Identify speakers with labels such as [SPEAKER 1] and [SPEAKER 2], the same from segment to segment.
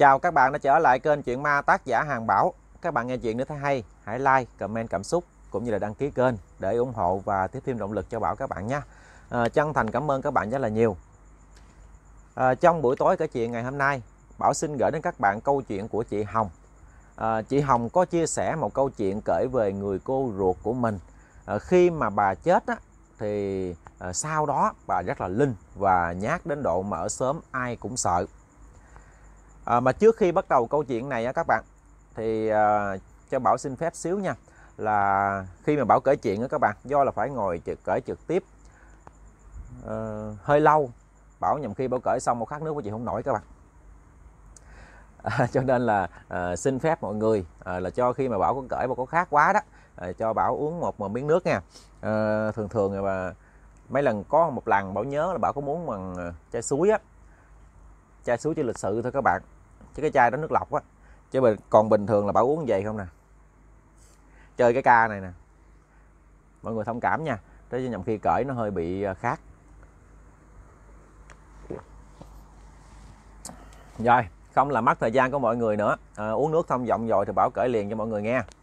[SPEAKER 1] Chào các bạn đã trở lại kênh Chuyện Ma tác giả Hàng Bảo. Các bạn nghe chuyện nếu thấy hay, hãy like, comment cảm xúc cũng như là đăng ký kênh để ủng hộ và tiếp thêm động lực cho Bảo các bạn nhé. Chân thành cảm ơn các bạn rất là nhiều. Trong buổi tối kể chuyện ngày hôm nay, Bảo xin gửi đến các bạn câu chuyện của chị Hồng. Chị Hồng có chia sẻ một câu chuyện kể về người cô ruột của mình. Khi mà bà chết á, thì sau đó bà rất là linh và nhát đến độ mà ở xóm ai cũng sợ. Mà trước khi bắt đầu câu chuyện này á các bạn, thì cho Bảo xin phép xíu nha, là khi mà Bảo kể chuyện á các bạn, do là phải ngồi kể trực tiếp hơi lâu, Bảo nhầm khi Bảo kể xong một khát nước của chị không nổi các bạn. Cho nên là xin phép mọi người là cho khi mà Bảo có kể mà có khát quá đó, cho Bảo uống một miếng nước nha. Thường mà mấy lần có một lần Bảo nhớ là Bảo có muốn bằng chai suối á, chai suối cho lịch sự thôi các bạn, chứ cái chai đó nước lọc á, chứ còn bình thường là Bảo uống vậy không nè. Chơi cái ca này nè, mọi người thông cảm nha, thế chứ nhầm khi cởi nó hơi bị khát. Rồi, không làm mất thời gian của mọi người nữa, uống nước thông giọng rồi thì Bảo kể liền cho mọi người nghe.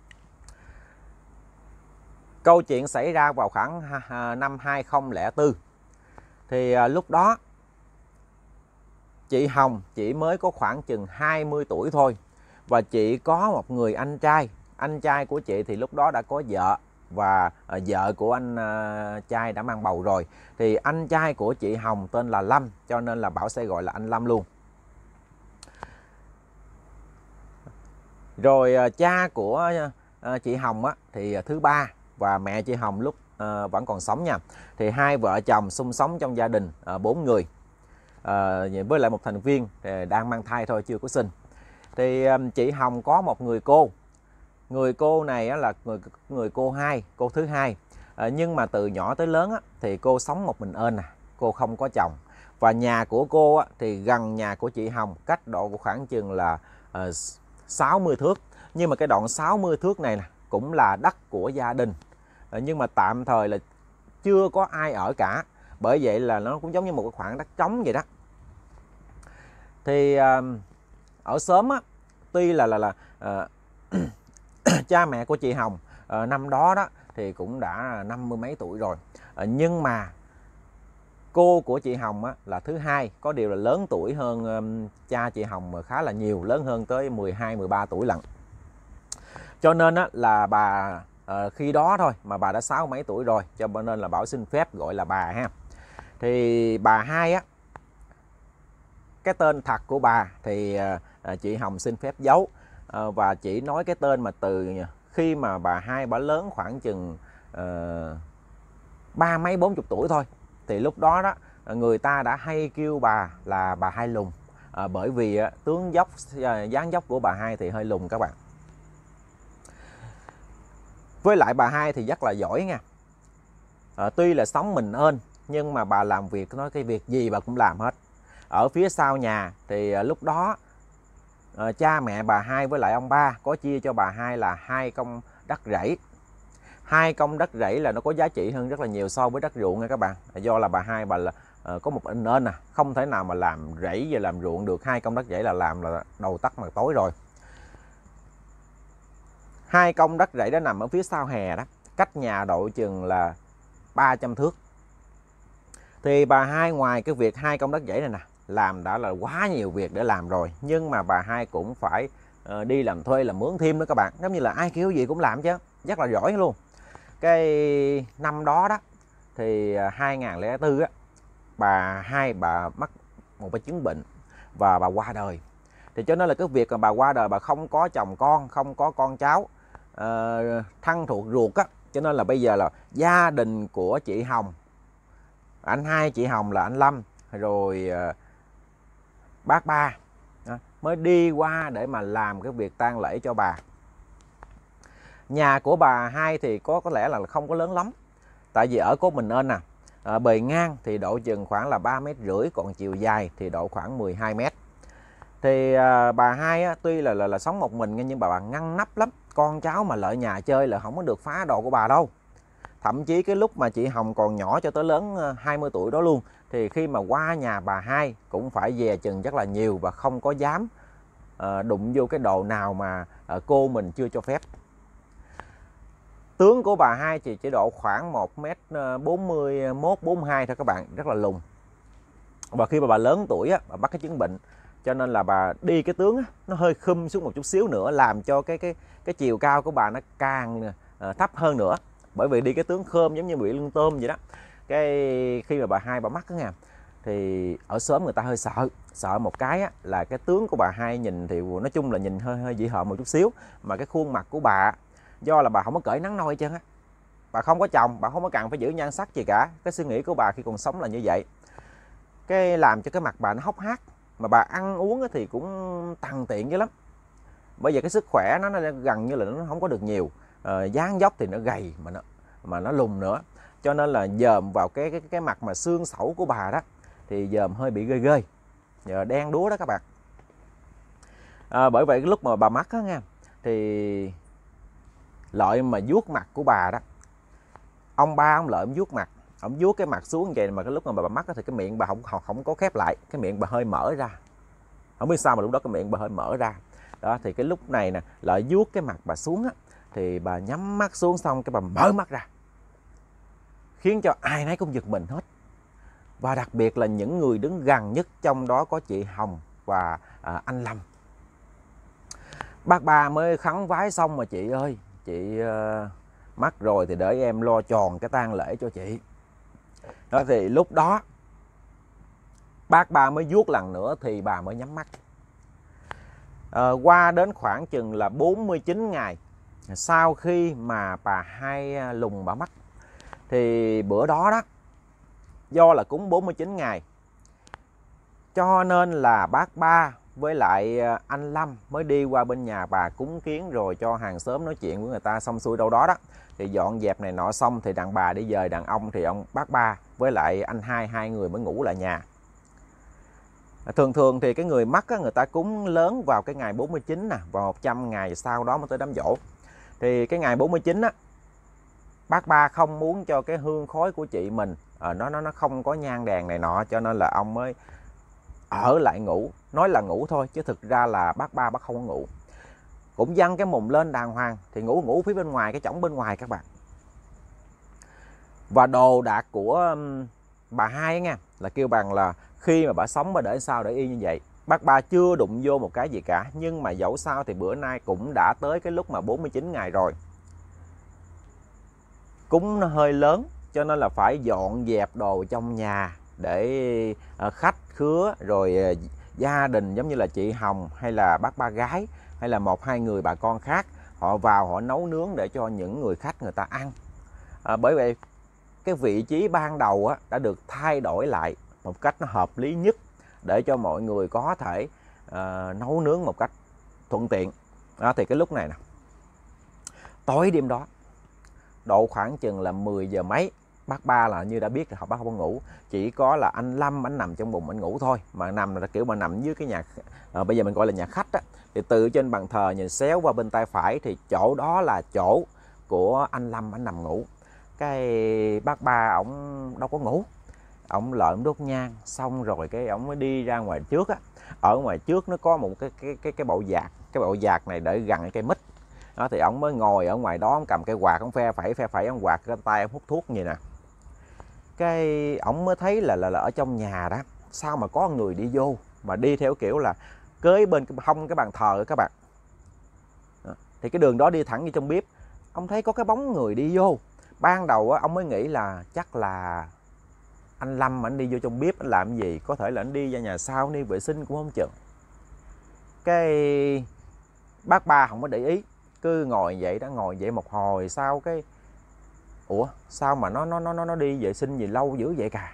[SPEAKER 1] Câu chuyện xảy ra vào khoảng năm 2004. Thì lúc đó chị Hồng chỉ mới có khoảng chừng 20 tuổi thôi. Và chị có một người anh trai. Anh trai của chị thì lúc đó đã có vợ. Và vợ của anh trai đã mang bầu rồi. Thì anh trai của chị Hồng tên là Lâm, cho nên là Bảo sẽ gọi là anh Lâm luôn. Rồi cha của chị Hồng á, thì thứ ba, và mẹ chị Hồng lúc vẫn còn sống nha. Thì hai vợ chồng chung sống trong gia đình 4 người. Với lại một thành viên đang mang thai thôi, chưa có sinh. Thì chị Hồng có một người cô. Người cô này là người cô cô thứ hai. Nhưng mà từ nhỏ tới lớn thì cô sống một mình ên cô không có chồng. Và nhà của cô thì gần nhà của chị Hồng, cách độ khoảng chừng là 60 thước. Nhưng mà cái đoạn 60 thước này cũng là đất của gia đình, nhưng mà tạm thời là chưa có ai ở cả. Bởi vậy là nó cũng giống như một cái khoảng đất trống vậy đó. Thì ở xóm tuy là cha mẹ của chị Hồng năm đó thì cũng đã 50 mấy tuổi rồi, nhưng mà cô của chị Hồng là thứ hai, có điều là lớn tuổi hơn cha chị Hồng khá là nhiều, lớn hơn tới 12-13 tuổi lận. Cho nên là bà khi đó thôi mà bà đã 60 mấy tuổi rồi, cho nên là Bảo xin phép gọi là bà ha. Thì bà hai cái tên thật của bà thì chị Hồng xin phép giấu, và chỉ nói cái tên mà từ khi mà bà hai bà lớn khoảng chừng 30-40 tuổi thôi. Thì lúc đó người ta đã hay kêu bà là bà hai lùn, bởi vì tướng dốc, dáng dốc của bà hai thì hơi lùn các bạn. Với lại bà hai thì rất là giỏi nha. Tuy là sống mình ên nhưng mà bà làm việc, nói cái việc gì bà cũng làm hết. Ở phía sau nhà thì lúc đó cha mẹ bà hai với lại ông ba có chia cho bà hai là 2 công đất rẫy. 2 công đất rẫy là nó có giá trị hơn rất là nhiều so với đất ruộng nha các bạn. Do là bà hai bà là có một anh ên không thể nào mà làm rẫy và làm ruộng được. 2 công đất rẫy là làm là đầu tắt mặt tối rồi. 2 công đất rẫy đó nằm ở phía sau hè đó, cách nhà độ chừng là 300 thước. Thì bà hai ngoài cái việc 2 công đất rẫy này làm đã là quá nhiều việc để làm rồi, nhưng mà bà hai cũng phải đi làm thuê, làm mướn thêm nữa các bạn. Giống như là ai kêu gì cũng làm chứ, rất là giỏi luôn. Cái năm đó thì 2004 bà hai bà mắc một cái chứng bệnh và bà qua đời. Thì cho nên là cái việc mà bà qua đời, bà không có chồng con, không có con cháu thân thuộc ruột cho nên là bây giờ là gia đình của chị Hồng, anh hai chị Hồng là anh Lâm, rồi bác ba mới đi qua để mà làm cái việc tang lễ cho bà. Nhà của bà hai thì có lẽ là không có lớn lắm, tại vì ở có mình ên bề ngang thì độ chừng khoảng là 3,5 mét, còn chiều dài thì độ khoảng 12 mét. Thì bà hai tuy là sống một mình nhưng bà ngăn nắp lắm. Con cháu mà lợi nhà chơi là không có được phá đồ của bà đâu. Thậm chí cái lúc mà chị Hồng còn nhỏ cho tới lớn 20 tuổi đó luôn, thì khi mà qua nhà bà hai cũng phải dè chừng rất là nhiều và không có dám đụng vô cái đồ nào mà cô mình chưa cho phép. Tướng của bà hai thì chỉ độ khoảng 1m41-42 thôi các bạn, rất là lùn. Và khi mà bà lớn tuổi á, bà mắc cái chứng bệnh, cho nên là bà đi cái tướng á, nó hơi khum xuống một chút xíu nữa, làm cho cái chiều cao của bà nó càng thấp hơn nữa. Bởi vì đi cái tướng khom giống như bị lưng tôm vậy đó. Cái khi mà bà hai bà mắc á nha, thì ở xóm người ta hơi sợ một cái á, là cái tướng của bà hai nhìn thì nói chung là nhìn hơi dị hợm một chút xíu, mà cái khuôn mặt của bà do là bà không có cởi nắng nôi chân á, bà không có chồng, bà không có cần phải giữ nhan sắc gì cả. Cái suy nghĩ của bà khi còn sống là như vậy, cái làm cho cái mặt bà nó hốc hác, mà bà ăn uống thì cũng tằn tiện dữ lắm. Bây giờ cái sức khỏe nó gần như là nó không có được nhiều, dáng dốc thì nó gầy mà nó lùn nữa, cho nên là dòm vào cái mặt mà xương sẩu của bà đó thì dòm hơi bị ghê đen đúa đó các bạn. Bởi vậy cái lúc mà bà mắc á nha, thì lợi mà vuốt mặt của bà đó, ông ba ông lợi ông vuốt mặt, ông vuốt cái mặt xuống vậy, mà cái lúc mà bà mắc thì cái miệng bà không có khép lại, cái miệng bà hơi mở ra, không biết sao mà lúc đó cái miệng bà hơi mở ra đó. Thì cái lúc này nè, lợi vuốt cái mặt bà xuống á, thì bà nhắm mắt xuống xong cái bà mở mắt ra, khiến cho ai nấy cũng giật mình hết. Và đặc biệt là những người đứng gần nhất, trong đó có chị Hồng và anh Lâm. Bác ba mới khấn vái xong mà chị ơi, chị mắc rồi thì để em lo tròn cái tang lễ cho chị. Đó thì lúc đó bác ba mới vuốt lần nữa thì bà mới nhắm mắt. Qua đến khoảng chừng là 49 ngày sau khi mà bà hai lùn bà mắc, thì bữa đó đó, do là cúng 49 ngày cho nên là bác ba với lại anh Lâm mới đi qua bên nhà bà cúng kiến, rồi cho hàng xóm nói chuyện với người ta xong xuôi đâu đó đó, thì dọn dẹp này nọ xong thì đàn bà đi về, đàn ông thì bác ba với lại anh hai người mới ngủ lại nhà. Thường thì cái người mắc á, người ta cúng lớn vào cái ngày 49 nè, và 100 ngày sau đó mới tới đám giỗ. Thì cái ngày 49 á, bác ba không muốn cho cái hương khói của chị mình nó không có nhang đèn này nọ, cho nên là ông mới ở lại ngủ. Nói là ngủ thôi chứ thực ra là bác ba không có ngủ, cũng văng cái mùng lên đàng hoàng, thì ngủ phía bên ngoài, cái chõng bên ngoài các bạn. Và đồ đạc của bà hai ấy nha, là kêu bằng là khi mà bà sống bà để sao để y như vậy, bác ba chưa đụng vô một cái gì cả. Nhưng mà dẫu sao thì bữa nay cũng đã tới cái lúc mà 49 ngày rồi, cúng nó hơi lớn, cho nên là phải dọn dẹp đồ trong nhà để khách khứa rồi gia đình giống như là chị Hồng hay là bác ba gái hay là 1-2 người bà con khác, họ vào họ nấu nướng để cho những người khách người ta ăn. Bởi vậy cái vị trí ban đầu á, đã được thay đổi lại một cách nó hợp lý nhất để cho mọi người có thể nấu nướng một cách thuận tiện. Thì cái lúc này nè, tối đêm đó độ khoảng chừng là 10 giờ mấy, bác ba là như đã biết rồi, bác không có ngủ, chỉ có là anh Lâm anh nằm trong bụng anh ngủ thôi, mà nằm là kiểu mà nằm dưới cái nhà bây giờ mình gọi là nhà khách á. Thì từ trên bàn thờ nhìn xéo qua bên tay phải thì chỗ đó là chỗ của anh Lâm anh nằm ngủ. Cái bác ba ổng đâu có ngủ, ổng lợm đốt nhang xong rồi cái ổng mới đi ra ngoài trước á. Ở ngoài trước nó có một cái bậu dạc, cái bậu dạc này để gần cái cây mít đó, thì ổng mới ngồi ở ngoài đó, ổng cầm cây quạt, ổng phe phẩy ổng quạt cái tay, ổng hút thuốc như nè. Cái ổng mới thấy là ở trong nhà đó sao mà có người đi vô, mà đi theo kiểu là kế bên cái hông cái bàn thờ các bạn. Thì cái đường đó đi thẳng như trong bếp, ông thấy có cái bóng người đi vô. Ban đầu á, ông mới nghĩ là chắc là anh Lâm anh đi vô trong bếp anh làm gì, có thể là anh đi ra nhà sau đi vệ sinh cũng không chừng. Cái bác ba không có để ý, cứ ngồi vậy đó, ngồi vậy một hồi sau cái ủa sao mà nó đi vệ sinh gì lâu dữ vậy cả.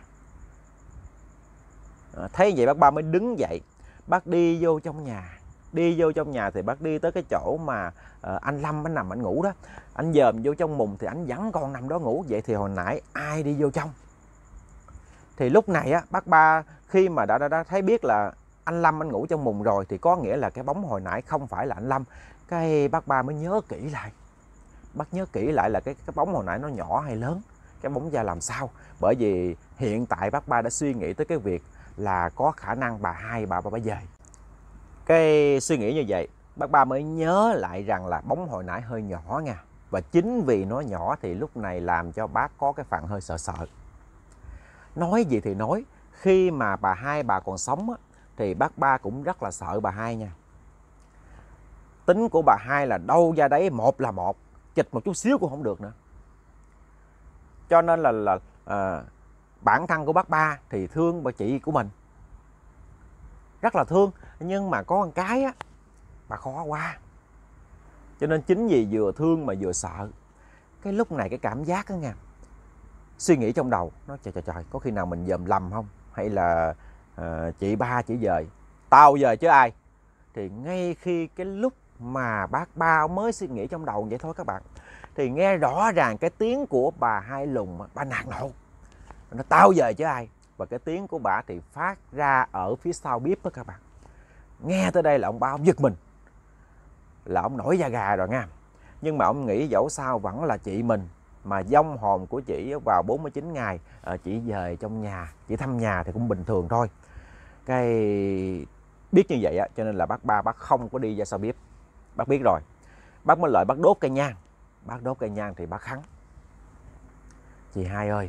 [SPEAKER 1] Thấy vậy bác ba mới đứng dậy, bác đi vô trong nhà. Đi vô trong nhà thì bác đi tới cái chỗ mà anh Lâm anh nằm anh ngủ đó. Anh dòm vô trong mùng thì anh vẫn còn nằm đó ngủ. Vậy thì hồi nãy ai đi vô trong? Thì lúc này á, bác ba khi mà đã thấy biết là anh Lâm anh ngủ trong mùng rồi, thì có nghĩa là cái bóng hồi nãy không phải là anh Lâm. Cái bác ba mới nhớ kỹ lại. Bác nhớ kỹ lại là cái bóng hồi nãy nó nhỏ hay lớn, cái bóng ra làm sao. Bởi vì hiện tại bác ba đã suy nghĩ tới cái việc là có khả năng bà hai bà về. Cái suy nghĩ như vậy, bác Ba mới nhớ lại rằng là bóng hồi nãy hơi nhỏ nha. Và chính vì nó nhỏ thì lúc này làm cho bác có cái phần hơi sợ sợ. Nói gì thì nói, khi mà bà Hai bà còn sống á, thì bác Ba cũng rất là sợ bà Hai nha. Tính của bà Hai là đâu ra đấy một là một, chịch một chút xíu cũng không được nữa. Cho nên là bản thân của bác Ba thì thương bà chị của mình, rất là thương. Nhưng mà có một cái á, bà khó quá. Cho nên chính vì vừa thương mà vừa sợ. Cái lúc này cái cảm giác đó nha, suy nghĩ trong đầu nó trời, có khi nào mình dòm lầm không? Hay là chị Ba chỉ dời, tao dời chứ ai? Thì ngay khi cái lúc mà bác Ba mới suy nghĩ trong đầu vậy thôi các bạn, thì nghe rõ ràng cái tiếng của bà Hai Lùng, bà nạt nộ, nó tao dời chứ ai. Và cái tiếng của bà thì phát ra ở phía sau bếp đó các bạn. Nghe tới đây là ông Ba ông giật mình, là ông nổi da gà rồi nha. Nhưng mà ông nghĩ dẫu sao vẫn là chị mình, mà vong hồn của chị vào 49 ngày chị về trong nhà, chị thăm nhà thì cũng bình thường thôi. Cái biết như vậy á, cho nên là bác Ba bác không có đi ra sau bếp. Bác biết rồi, bác mới lợi bác đốt cây nhang. Bác đốt cây nhang thì bác khấn: chị Hai ơi,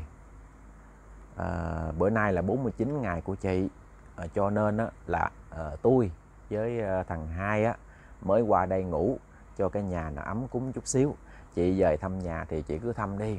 [SPEAKER 1] bữa nay là 49 ngày của chị, cho nên á, là tôi với thằng Hai á, mới qua đây ngủ cho cái nhà nó ấm cúng chút xíu. Chị về thăm nhà thì chị cứ thăm đi.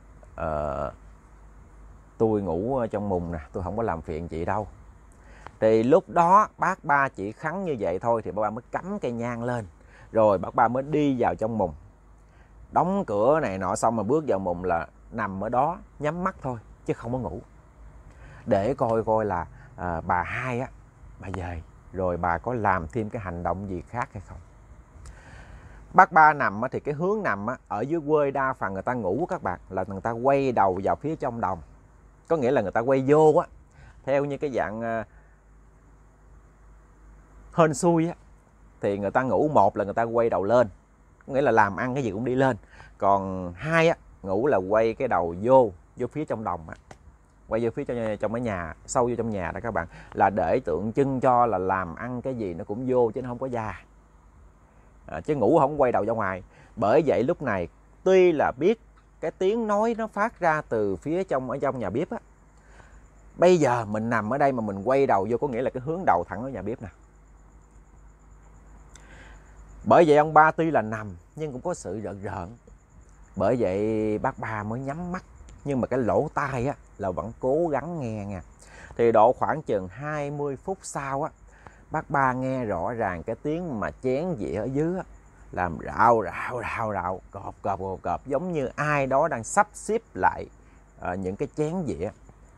[SPEAKER 1] Tôi ngủ trong mùng nè, tôi không có làm phiền chị đâu. Thì lúc đó bác Ba chỉ khấn như vậy thôi thì bác Ba mới cắm cây nhang lên. Rồi bác Ba mới đi vào trong mùng, đóng cửa này nọ xong mà bước vào mùng là nằm ở đó nhắm mắt thôi chứ không có ngủ. Để coi là bà Hai á, bà về rồi bà có làm thêm cái hành động gì khác hay không. Bác Ba nằm thì cái hướng nằm ở dưới quê đa phần người ta ngủ các bạn, là người ta quay đầu vào phía trong đồng. Có nghĩa là người ta quay vô á, theo như cái dạng hên xui á, thì người ta ngủ một là người ta quay đầu lên, có nghĩa là làm ăn cái gì cũng đi lên. Còn hai á, ngủ là quay cái đầu vô phía trong đồng á, quay vô phía trong cái nhà, sâu vô trong nhà đó các bạn, là để tượng trưng cho là làm ăn cái gì nó cũng vô chứ nó không có ra. Chứ ngủ không quay đầu ra ngoài. Bởi vậy lúc này tuy là biết cái tiếng nói nó phát ra từ phía ở trong nhà bếp á, bây giờ mình nằm ở đây mà mình quay đầu vô, có nghĩa là cái hướng đầu thẳng ở nhà bếp nè. Bởi vậy ông Ba tuy là nằm nhưng cũng có sự rợn rợn. Bởi vậy bác Ba mới nhắm mắt, nhưng mà cái lỗ tai á là vẫn cố gắng nghe nha. Thì độ khoảng chừng 20 phút sau á, bác Ba nghe rõ ràng cái tiếng mà chén dĩa ở dưới á, làm rào, cọp, giống như ai đó đang sắp xếp lại những cái chén dĩa.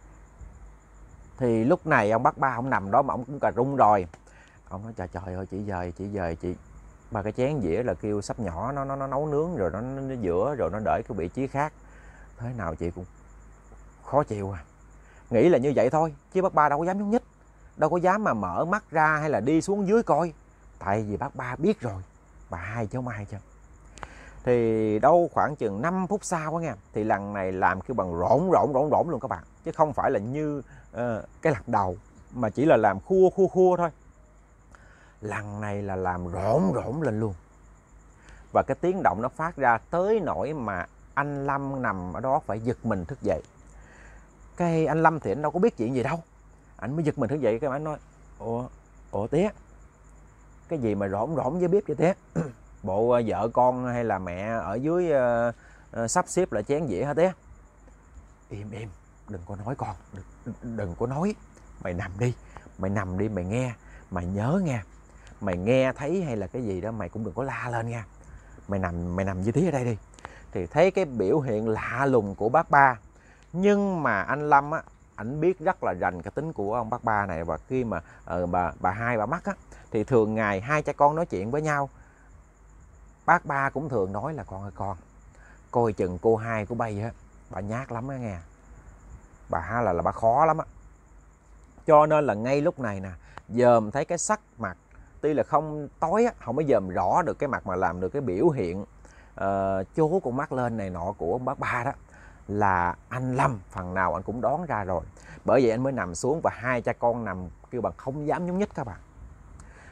[SPEAKER 1] Thì lúc này ông bác Ba ông nằm đó mà ông cũng cà rung rồi. Ông nói trời ơi, chị về chị. Mà cái chén dĩa là kêu sắp nhỏ nó nấu nướng rồi nó giữa rồi nó để cái vị trí khác. Thế nào chị cũng khó chịu à. Nghĩ là như vậy thôi chứ bác Ba đâu có dám nhúc nhích, đâu có dám mà mở mắt ra hay là đi xuống dưới coi. Tại vì bác Ba biết rồi, bà Hai chứ không ai chứ. Thì đâu khoảng chừng 5 phút sau á nha, thì lần này làm kêu bằng rỗn luôn các bạn, chứ không phải là như cái lần đầu mà chỉ là làm khua thôi. Lần này là làm rỗn lên luôn. Và cái tiếng động nó phát ra tới nỗi mà anh Lâm nằm ở đó phải giật mình thức dậy. Cái anh Lâm thì anh đâu có biết chuyện gì đâu, anh mới giật mình thức dậy. Cái anh nói: Ủa tía, cái gì mà rỗn với bếp vậy tía? Bộ vợ con hay là mẹ ở dưới sắp xếp lại chén dĩa hả tía? Im, đừng có nói con, đừng có nói. Mày nằm đi mày nghe, mày nhớ nghe. Mày nghe thấy hay là cái gì đó mày cũng đừng có la lên nha. Mày nằm với tía ở đây đi. Thì thấy cái biểu hiện lạ lùng của bác Ba. Nhưng mà anh Lâm á, ảnh biết rất là rành cái tính của ông bác Ba này. Và khi mà bà Hai bà mắc á, thì thường ngày hai cha con nói chuyện với nhau, bác Ba cũng thường nói là: con ơi con, coi chừng cô Hai của bay á, bà nhát lắm á nghe. Bà ha là bà khó lắm á. Cho nên là ngay lúc này nè, dòm thấy cái sắc mặt, tuy là không tối á, không có dòm rõ được cái mặt mà làm được cái biểu hiện chố con mắt lên này nọ của ông bác Ba đó, là anh Lâm phần nào anh cũng đoán ra rồi. Bởi vậy anh mới nằm xuống và hai cha con nằm kêu bằng không dám nhúc nhích các bạn.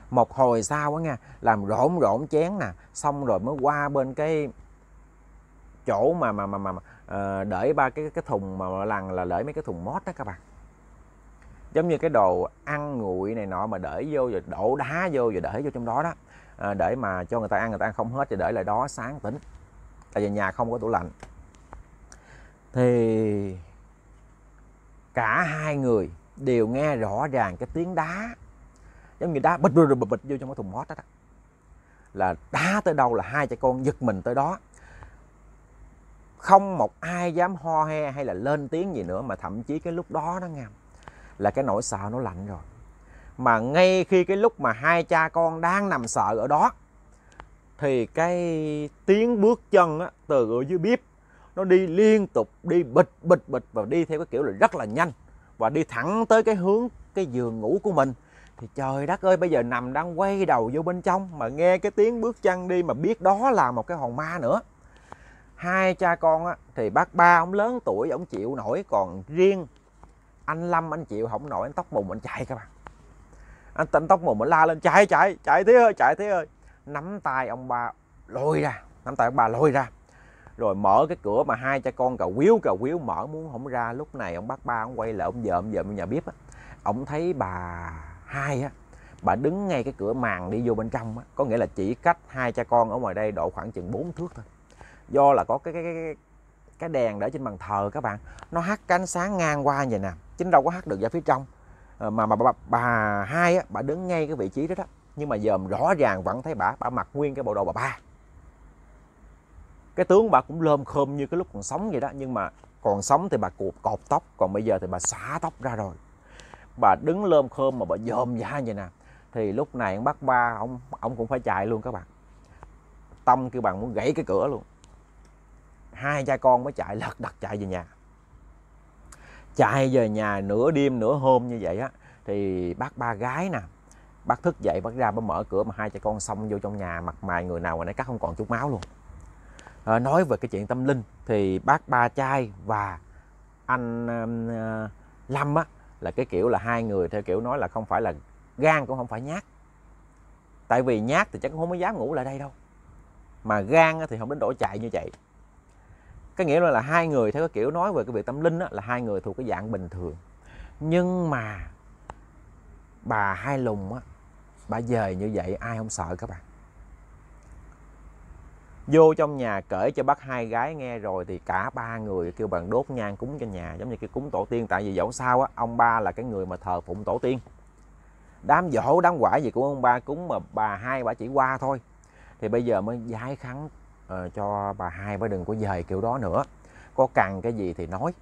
[SPEAKER 1] Một hồi sau á nha, làm rộn rộn chén nè, xong rồi mới qua bên cái chỗ mà để ba cái thùng mà lần là để mấy cái thùng mót đó các bạn. Giống như cái đồ ăn nguội này nọ mà để vô rồi đổ đá vô rồi để vô trong đó đó, để mà cho người ta ăn không hết rồi để lại đó sáng tính. Tại vì nhà không có tủ lạnh. Thì cả hai người đều nghe rõ ràng cái tiếng đá, giống như đá bịch bịch vô trong cái thùng mót đó, là đá tới đâu là hai cha con giật mình tới đó. Không một ai dám ho he hay là lên tiếng gì nữa, mà thậm chí cái lúc đó đó nha, là cái nỗi sợ nó lạnh rồi. Mà ngay khi cái lúc mà hai cha con đang nằm sợ ở đó, thì cái tiếng bước chân á, từ ở dưới bếp nó đi liên tục, đi bịch và đi theo cái kiểu là rất là nhanh, và đi thẳng tới cái hướng cái giường ngủ của mình. Thì trời đất ơi, bây giờ nằm đang quay đầu vô bên trong mà nghe cái tiếng bước chân đi, mà biết đó là một cái hồn ma nữa. Hai cha con á, thì bác Ba ông lớn tuổi, ông chịu nổi, còn riêng anh Lâm anh chịu không nổi, anh tóc mùng anh chạy các bạn. Anh tóc mùng anh la lên chạy Thế ơi. Nắm tay ông Ba lôi ra, rồi mở cái cửa mà hai cha con cà quýu mở muốn không ra. Lúc này ông bác Ba ông quay lại, ông dợm nhà bếp á, ông thấy bà Hai á, bà đứng ngay cái cửa màn đi vô bên trong á, có nghĩa là chỉ cách hai cha con ở ngoài đây độ khoảng chừng 4 thước thôi. Do là có cái đèn để trên bàn thờ các bạn, nó hắt cái ánh sáng ngang qua vậy nè, chứ đâu có hắt được ra phía trong. Mà bà Hai á, bà đứng ngay cái vị trí đó đó, nhưng mà dòm rõ ràng vẫn thấy bà mặc nguyên cái bộ đồ bà Ba. Cái tướng bà cũng lơm khơm như cái lúc còn sống vậy đó, nhưng mà còn sống thì bà cột tóc, còn bây giờ thì bà xõa tóc ra rồi. Bà đứng lơm khơm mà bà dòm ra vậy nè. Thì lúc này ông bác Ba ông cũng phải chạy luôn các bạn. Tâm kêu bằng muốn gãy cái cửa luôn. Hai cha con mới chạy lật đật chạy về nhà. Chạy về nhà nửa đêm nửa hôm như vậy á, thì bác Ba gái nè, bác thức dậy bác ra bác mở cửa, mà hai cha con xông vô trong nhà, mặt mày người nào mà nãy cắt không còn chút máu luôn. Nói về cái chuyện tâm linh thì bác Ba trai và anh Lâm á, là cái kiểu là hai người theo kiểu nói là không phải là gan cũng không phải nhát. Tại vì nhát thì chắc cũng không có dám ngủ lại đây đâu, mà gan thì không đến nỗi chạy như vậy. Cái nghĩa là hai người theo cái kiểu nói về cái việc tâm linh á, là hai người thuộc cái dạng bình thường. Nhưng mà bà Hai Lùng á, bà dời như vậy ai không sợ các bạn. Vô trong nhà kể cho bác hai gái nghe rồi thì cả ba người kêu bằng đốt nhang cúng cho nhà, giống như cái cúng tổ tiên. Tại vì dẫu sao á, ông Ba là cái người mà thờ phụng tổ tiên. Đám dỗ đám quả gì của ông Ba cúng, mà bà Hai bà chỉ qua thôi. Thì bây giờ mới giải khấn cho bà Hai bà đừng có dời kiểu đó nữa. Có cần cái gì thì nói.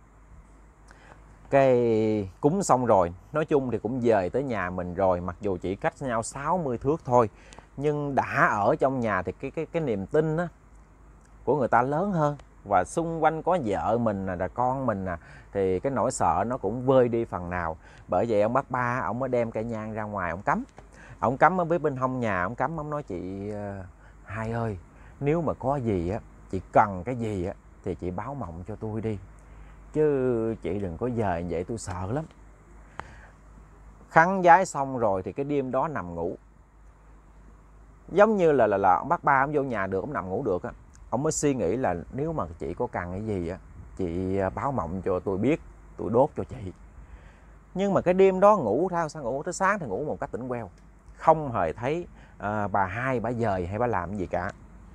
[SPEAKER 1] Cái cúng xong rồi, nói chung thì cũng dời tới nhà mình rồi, mặc dù chỉ cách nhau 60 thước thôi, nhưng đã ở trong nhà thì cái niềm tin á, của người ta lớn hơn. Và xung quanh có vợ mình là con mình nè, thì cái nỗi sợ nó cũng vơi đi phần nào. Bởi vậy ông bác Ba ông mới đem cây nhang ra ngoài, ông cắm ở bên hông nhà, ông cắm, ông nói chị Hai ơi, nếu mà có gì á, chị cần cái gì á thì chị báo mộng cho tôi đi, chứ chị đừng có dời vậy, tôi sợ lắm. Khấn vái xong rồi thì cái đêm đó nằm ngủ, giống như là ông bác Ba ông vô nhà được, ông nằm ngủ được á, ông mới suy nghĩ là nếu mà chị có cần cái gì á, chị báo mộng cho tôi biết, tôi đốt cho chị. Nhưng mà cái đêm đó ngủ sao ngủ tới sáng thì ngủ một cách tỉnh queo, không hề thấy bà Hai bà dời hay bà làm cái gì cả.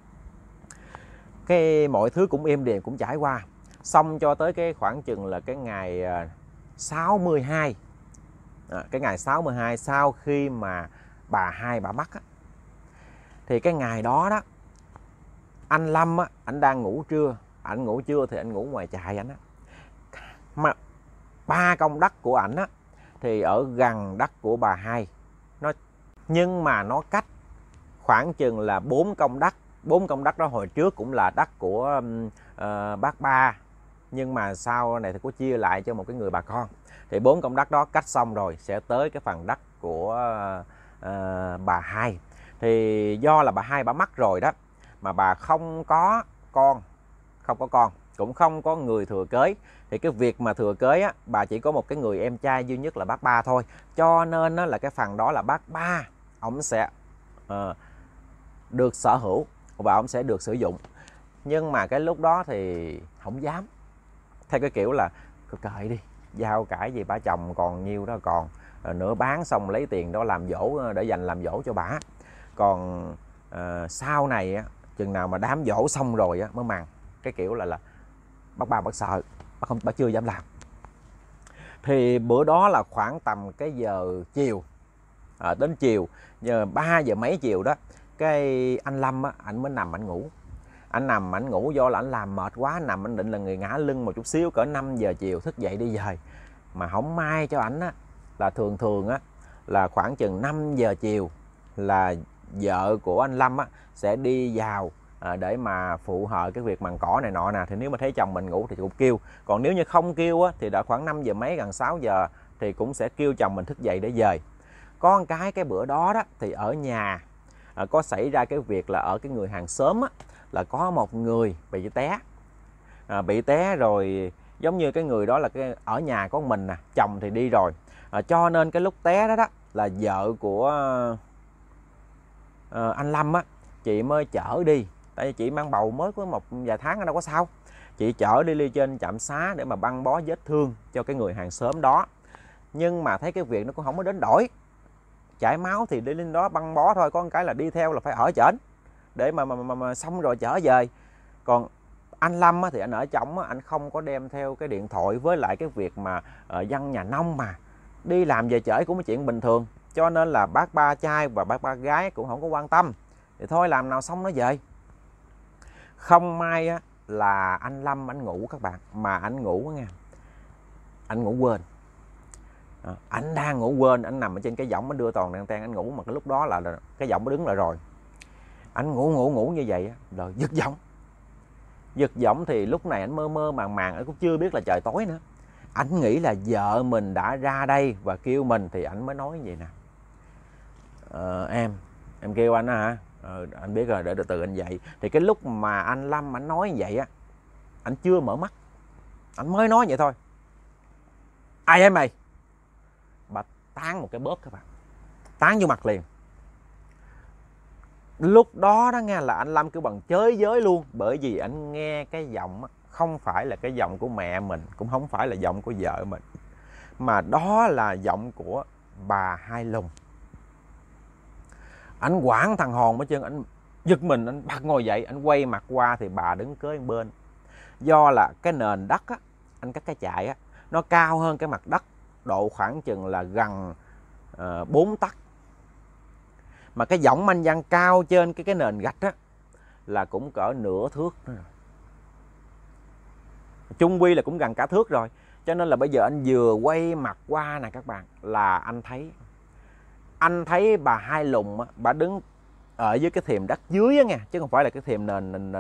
[SPEAKER 1] Cái mọi thứ cũng êm đềm, cũng trải qua xong cho tới cái khoảng chừng là cái ngày 62. Cái ngày 62 sau khi mà bà Hai bà mất á, thì cái ngày đó đó, anh Lâm á, anh đang ngủ trưa. Anh ngủ trưa thì anh ngủ ngoài trại anh á. Mà ba công đất của ảnh á thì ở gần đất của bà Hai. Nhưng mà nó cách khoảng chừng là 4 công đất. 4 công đất đó hồi trước cũng là đất của bác Ba, nhưng mà sau này thì có chia lại cho một cái người bà con. Thì 4 công đất đó cách xong rồi sẽ tới cái phần đất của bà Hai. Thì do là bà Hai bà mất rồi đó, mà bà không có con, cũng không có người thừa kế. Thì cái việc mà thừa kế á, bà chỉ có một cái người em trai duy nhất là bác Ba thôi. Cho nên á, là cái phần đó là bác Ba ổng sẽ được sở hữu và ổng sẽ được sử dụng. Nhưng mà cái lúc đó thì không dám, theo cái kiểu là kệ đi, giao cãi gì bả chồng còn nhiêu đó, còn nữa bán xong lấy tiền đó làm dỗ, để dành làm dỗ cho bả. Còn sau này á, chừng nào mà đám dỗ xong rồi á mới mằng. Cái kiểu là bác sợ, bác chưa dám làm. Thì bữa đó là khoảng tầm cái giờ chiều, đến chiều giờ 3 giờ mấy chiều đó, cái anh Lâm á, ảnh mới nằm ảnh ngủ. Anh nằm ảnh ngủ do là anh làm mệt quá, nằm anh định là người ngã lưng một chút xíu, cỡ 5 giờ chiều thức dậy đi về. Mà không may cho ảnh á, là thường á là khoảng chừng 5 giờ chiều là vợ của anh Lâm á sẽ đi vào để mà phụ hợ cái việc mằng cỏ này nọ nè. Thì nếu mà thấy chồng mình ngủ thì cũng kêu, còn nếu như không kêu á thì đã khoảng 5 giờ mấy gần 6 giờ thì cũng sẽ kêu chồng mình thức dậy để về. Có cái bữa đó đó thì ở nhà có xảy ra cái việc là ở cái người hàng xóm á, là có một người bị té rồi, giống như cái người đó là cái ở nhà có mình nè, chồng thì đi rồi, cho nên cái lúc té đó là vợ của anh Lâm á, chị mới chở đi, tại vì chị mang bầu mới có một vài tháng đâu có sao, chị chở đi trên trạm xá để mà băng bó vết thương cho cái người hàng xóm đó. Nhưng mà thấy cái việc nó cũng không có đến đổi, chảy máu thì đi lên đó băng bó thôi, có một cái là đi theo là phải ở trển để mà xong rồi trở về. Còn anh Lâm á, thì anh ở trong á, anh không có đem theo cái điện thoại, với lại cái việc mà dân nhà nông mà đi làm về trễ cũng là chuyện bình thường, cho nên là bác ba trai và bác ba gái cũng không có quan tâm, thì thôi làm nào xong nó về. Không may á, là anh Lâm anh ngủ các bạn, mà anh ngủ nha, anh ngủ quên. Anh đang ngủ quên, anh nằm ở trên cái võng, anh đưa toàn đèn ten anh ngủ, mà cái lúc đó là cái võng nó đứng lại rồi. Anh ngủ như vậy rồi giật võng thì lúc này anh mơ màng, anh cũng chưa biết là trời tối nữa. Anh nghĩ là vợ mình đã ra đây và kêu mình, thì anh mới nói vậy nè: em kêu anh á hả? Anh biết rồi, để từ từ anh dậy. Thì cái lúc mà anh Lâm anh nói vậy á, anh chưa mở mắt, anh mới nói vậy thôi: ai em mày? Bà tán một cái bóp các bạn, tán vô mặt liền. Lúc đó nghe là anh Lâm kêu bằng chới giới luôn, bởi vì anh nghe cái giọng không phải là cái giọng của mẹ mình, cũng không phải là giọng của vợ mình, mà đó là giọng của bà Hai Lùng. Anh quảng thằng hồn ở chân, anh giật mình, anh bật ngồi dậy, anh quay mặt qua thì bà đứng kế bên. Do là cái nền đất á, anh cắt cái chại á, nó cao hơn cái mặt đất độ khoảng chừng là gần 4 tấc. Mà cái võng manh văn cao trên cái nền gạch á là cũng cỡ nửa thước nữa rồi. Chung quy là cũng gần cả thước rồi. Cho nên là bây giờ anh vừa quay mặt qua nè các bạn, là anh thấy bà Hai Lùng á, bà đứng ở dưới cái thềm đất dưới á nha, chứ không phải là cái thềm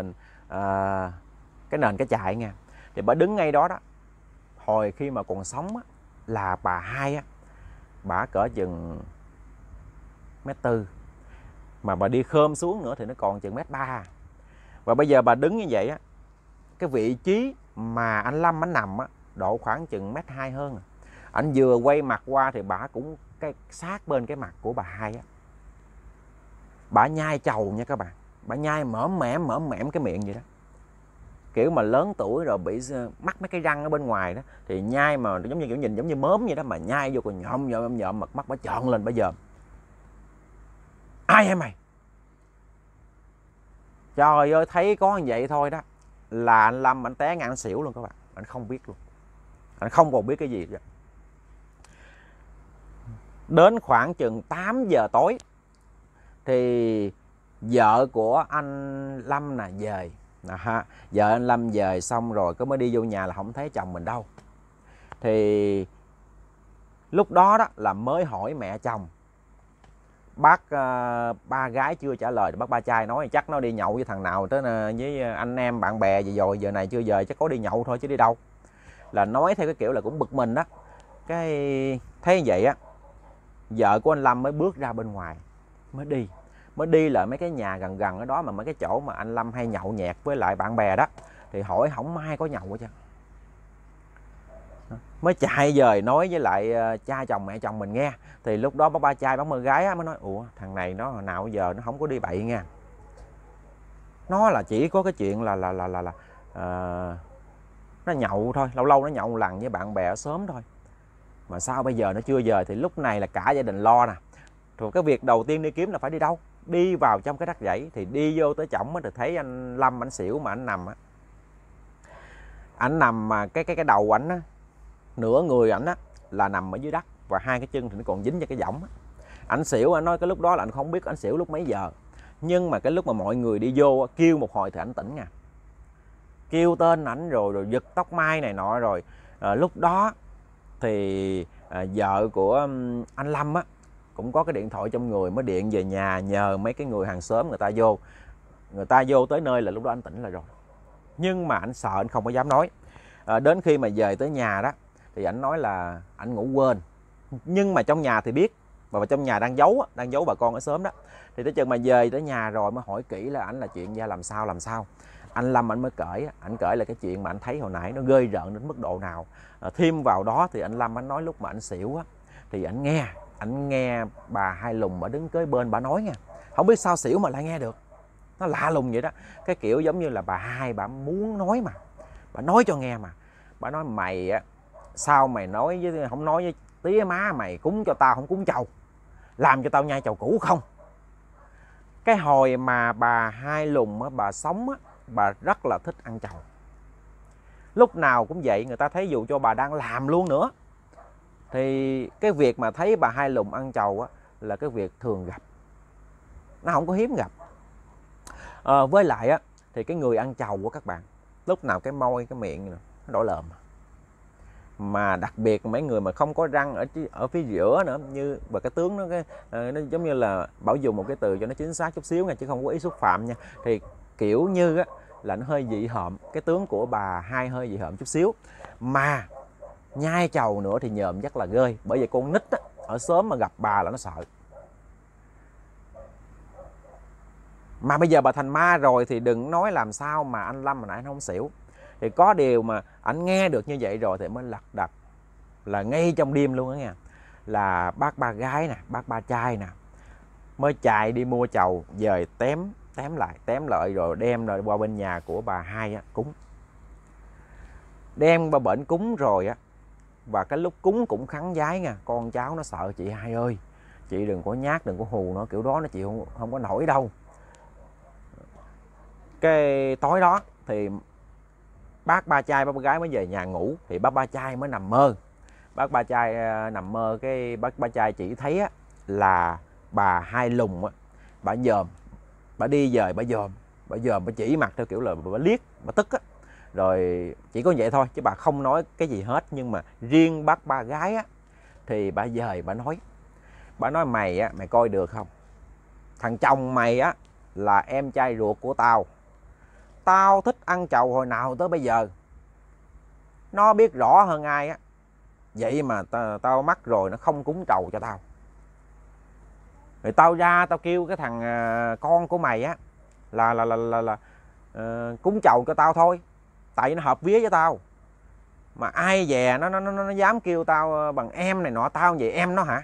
[SPEAKER 1] nền cái chại nha. Thì bà đứng ngay đó đó. Hồi khi mà còn sống á, là bà Hai á, bà cỡ chừng 1m4, mà bà đi khom xuống nữa thì nó còn chừng 1m3. Và bây giờ bà đứng như vậy á, cái vị trí mà anh Lâm anh nằm á, độ khoảng chừng 1m2 hơn. Anh vừa quay mặt qua thì bà cũng cái sát bên cái mặt của bà Hai á. Bà nhai trầu nha các bạn, bà nhai mõm mẻm cái miệng vậy đó, kiểu mà lớn tuổi rồi bị mắc mấy cái răng ở bên ngoài đó, thì nhai mà giống như kiểu nhìn giống như mớm vậy đó, mà nhai vô còn nhộm mặt mắt bà trợn lên bây giờ: ai em mày? Trời ơi, thấy có như vậy thôi đó là anh Lâm anh té ngang, anh xỉu luôn các bạn. Anh không biết luôn, anh không còn biết cái gì nữa. Đến khoảng chừng 8 giờ tối thì vợ của anh Lâm nè về. Vợ anh Lâm về xong rồi có mới đi vô nhà là không thấy chồng mình đâu. Thì lúc đó đó là mới hỏi mẹ chồng. Bác ba gái chưa trả lời, bác ba trai nói chắc nó đi nhậu với thằng nào tới với anh em bạn bè gì rồi, giờ này chưa về chắc có đi nhậu thôi chứ đi đâu. Là nói theo cái kiểu là cũng bực mình đó. Cái thấy vậy á, vợ của anh Lâm mới bước ra bên ngoài, mới đi lại mấy cái nhà gần ở đó, mà mấy cái chỗ mà anh Lâm hay nhậu nhẹt với lại bạn bè đó, thì hỏi không ai có nhậu hết trơn. Mới chạy về nói với lại cha chồng mẹ chồng mình nghe. Thì lúc đó bác ba trai bác mơ gái á, mới nói ủa thằng này nó hồi nào giờ nó không có đi bậy nha, nó là chỉ có cái chuyện là nó nhậu thôi, lâu lâu nó nhậu một lần với bạn bè ở xóm thôi, mà sao bây giờ nó chưa về. Thì lúc này là cả gia đình lo nè. Rồi cái việc đầu tiên đi kiếm là phải đi đâu? Đi vào trong cái đất dãy. Thì đi vô tới chổng thì thấy anh Lâm ảnh xỉu mà anh nằm á. Ảnh nằm mà cái đầu ảnh á, nửa người ảnh á là nằm ở dưới đất, và hai cái chân thì nó còn dính vào cái võng. Ảnh xỉu, anh nói cái lúc đó là anh không biết ảnh xỉu lúc mấy giờ, nhưng mà cái lúc mà mọi người đi vô kêu một hồi thì ảnh tỉnh nha, kêu tên ảnh rồi giật tóc mai này nọ. Rồi lúc đó thì vợ của anh Lâm á cũng có cái điện thoại trong người, mới điện về nhà nhờ mấy cái người hàng xóm người ta vô tới nơi là lúc đó anh tỉnh lại rồi. Nhưng mà anh sợ, anh không có dám nói. Đến khi mà về tới nhà đó thì anh nói là anh ngủ quên, nhưng mà trong nhà thì biết, và trong nhà đang giấu bà con ở xóm đó. Thì tới chừng mà về tới nhà rồi mới hỏi kỹ là ảnh là chuyện ra làm sao. Anh Lâm anh mới ảnh kể là cái chuyện mà anh thấy hồi nãy nó ghê rợn đến mức độ nào. Thêm vào đó thì anh Lâm anh nói lúc mà anh xỉu á thì anh nghe bà Hai Lùng ở đứng kế bên bà nói nha, không biết sao xỉu mà lại nghe được, nó lạ lùng vậy đó. Cái kiểu giống như là bà Hai bà muốn nói, mà bà nói cho nghe, mà bà nói mày á, sao mày nói với không nói với tía má mày cúng cho tao không cúng chầu, làm cho tao nhai chầu cũ không. Cái hồi mà bà Hai Lùng á, bà sống á, bà rất là thích ăn chầu, lúc nào cũng vậy. Người ta thấy dù cho bà đang làm luôn nữa thì cái việc mà thấy bà Hai Lùng ăn chầu á là cái việc thường gặp, nó không có hiếm gặp. Với lại á thì cái người ăn chầu của các bạn lúc nào cái môi cái miệng nó đỏ lợm, mà đặc biệt mấy người mà không có răng ở phía giữa nữa, như và cái tướng nó giống như là Bảo dùng một cái từ cho nó chính xác chút xíu nha, chứ không có ý xúc phạm nha. Thì kiểu như á là nó hơi dị hợm, cái tướng của bà Hai hơi dị hợm chút xíu, mà nhai chầu nữa thì nhờm rất là ghê. Bởi vậy con nít á, ở xóm mà gặp bà là nó sợ. Mà bây giờ bà thành ma rồi thì đừng nói làm sao mà anh Lâm hồi nãy nó không xỉu. Thì có điều mà anh nghe được như vậy rồi thì mới lật đật là ngay trong đêm luôn đó nha, là bác ba gái nè, bác ba trai nè mới chạy đi mua chầu về tém lại rồi đem rồi qua bên nhà của bà Hai á, cúng. Đem qua bển cúng rồi á, và cái lúc cúng cũng khấn vái nha, con cháu nó sợ chị Hai ơi, chị đừng có nhát, đừng có hù nó, kiểu đó nó chịu không có nổi đâu. Cái tối đó thì bác ba trai bác ba gái mới về nhà ngủ, thì bác ba trai mới nằm mơ. Bác ba trai nằm mơ, cái bác ba trai chỉ thấy á, là bà Hai Lùng á, bà dòm, bà đi về bà dòm, bà chỉ mặt theo kiểu là bà liếc, bà tức á. Rồi chỉ có vậy thôi chứ bà không nói cái gì hết. Nhưng mà riêng bác ba gái á thì bà dời bà nói mày á, mày coi được không, thằng chồng mày á là em trai ruột của tao, tao thích ăn chầu hồi nào tới bây giờ, nó biết rõ hơn ai á, vậy mà tao mắc rồi nó không cúng trầu cho tao. Rồi tao ra tao kêu cái thằng con của mày á là cúng chầu cho tao thôi, tại nó hợp vía với tao. Mà ai dè nó dám kêu tao bằng em này nọ, tao vậy em nó hả?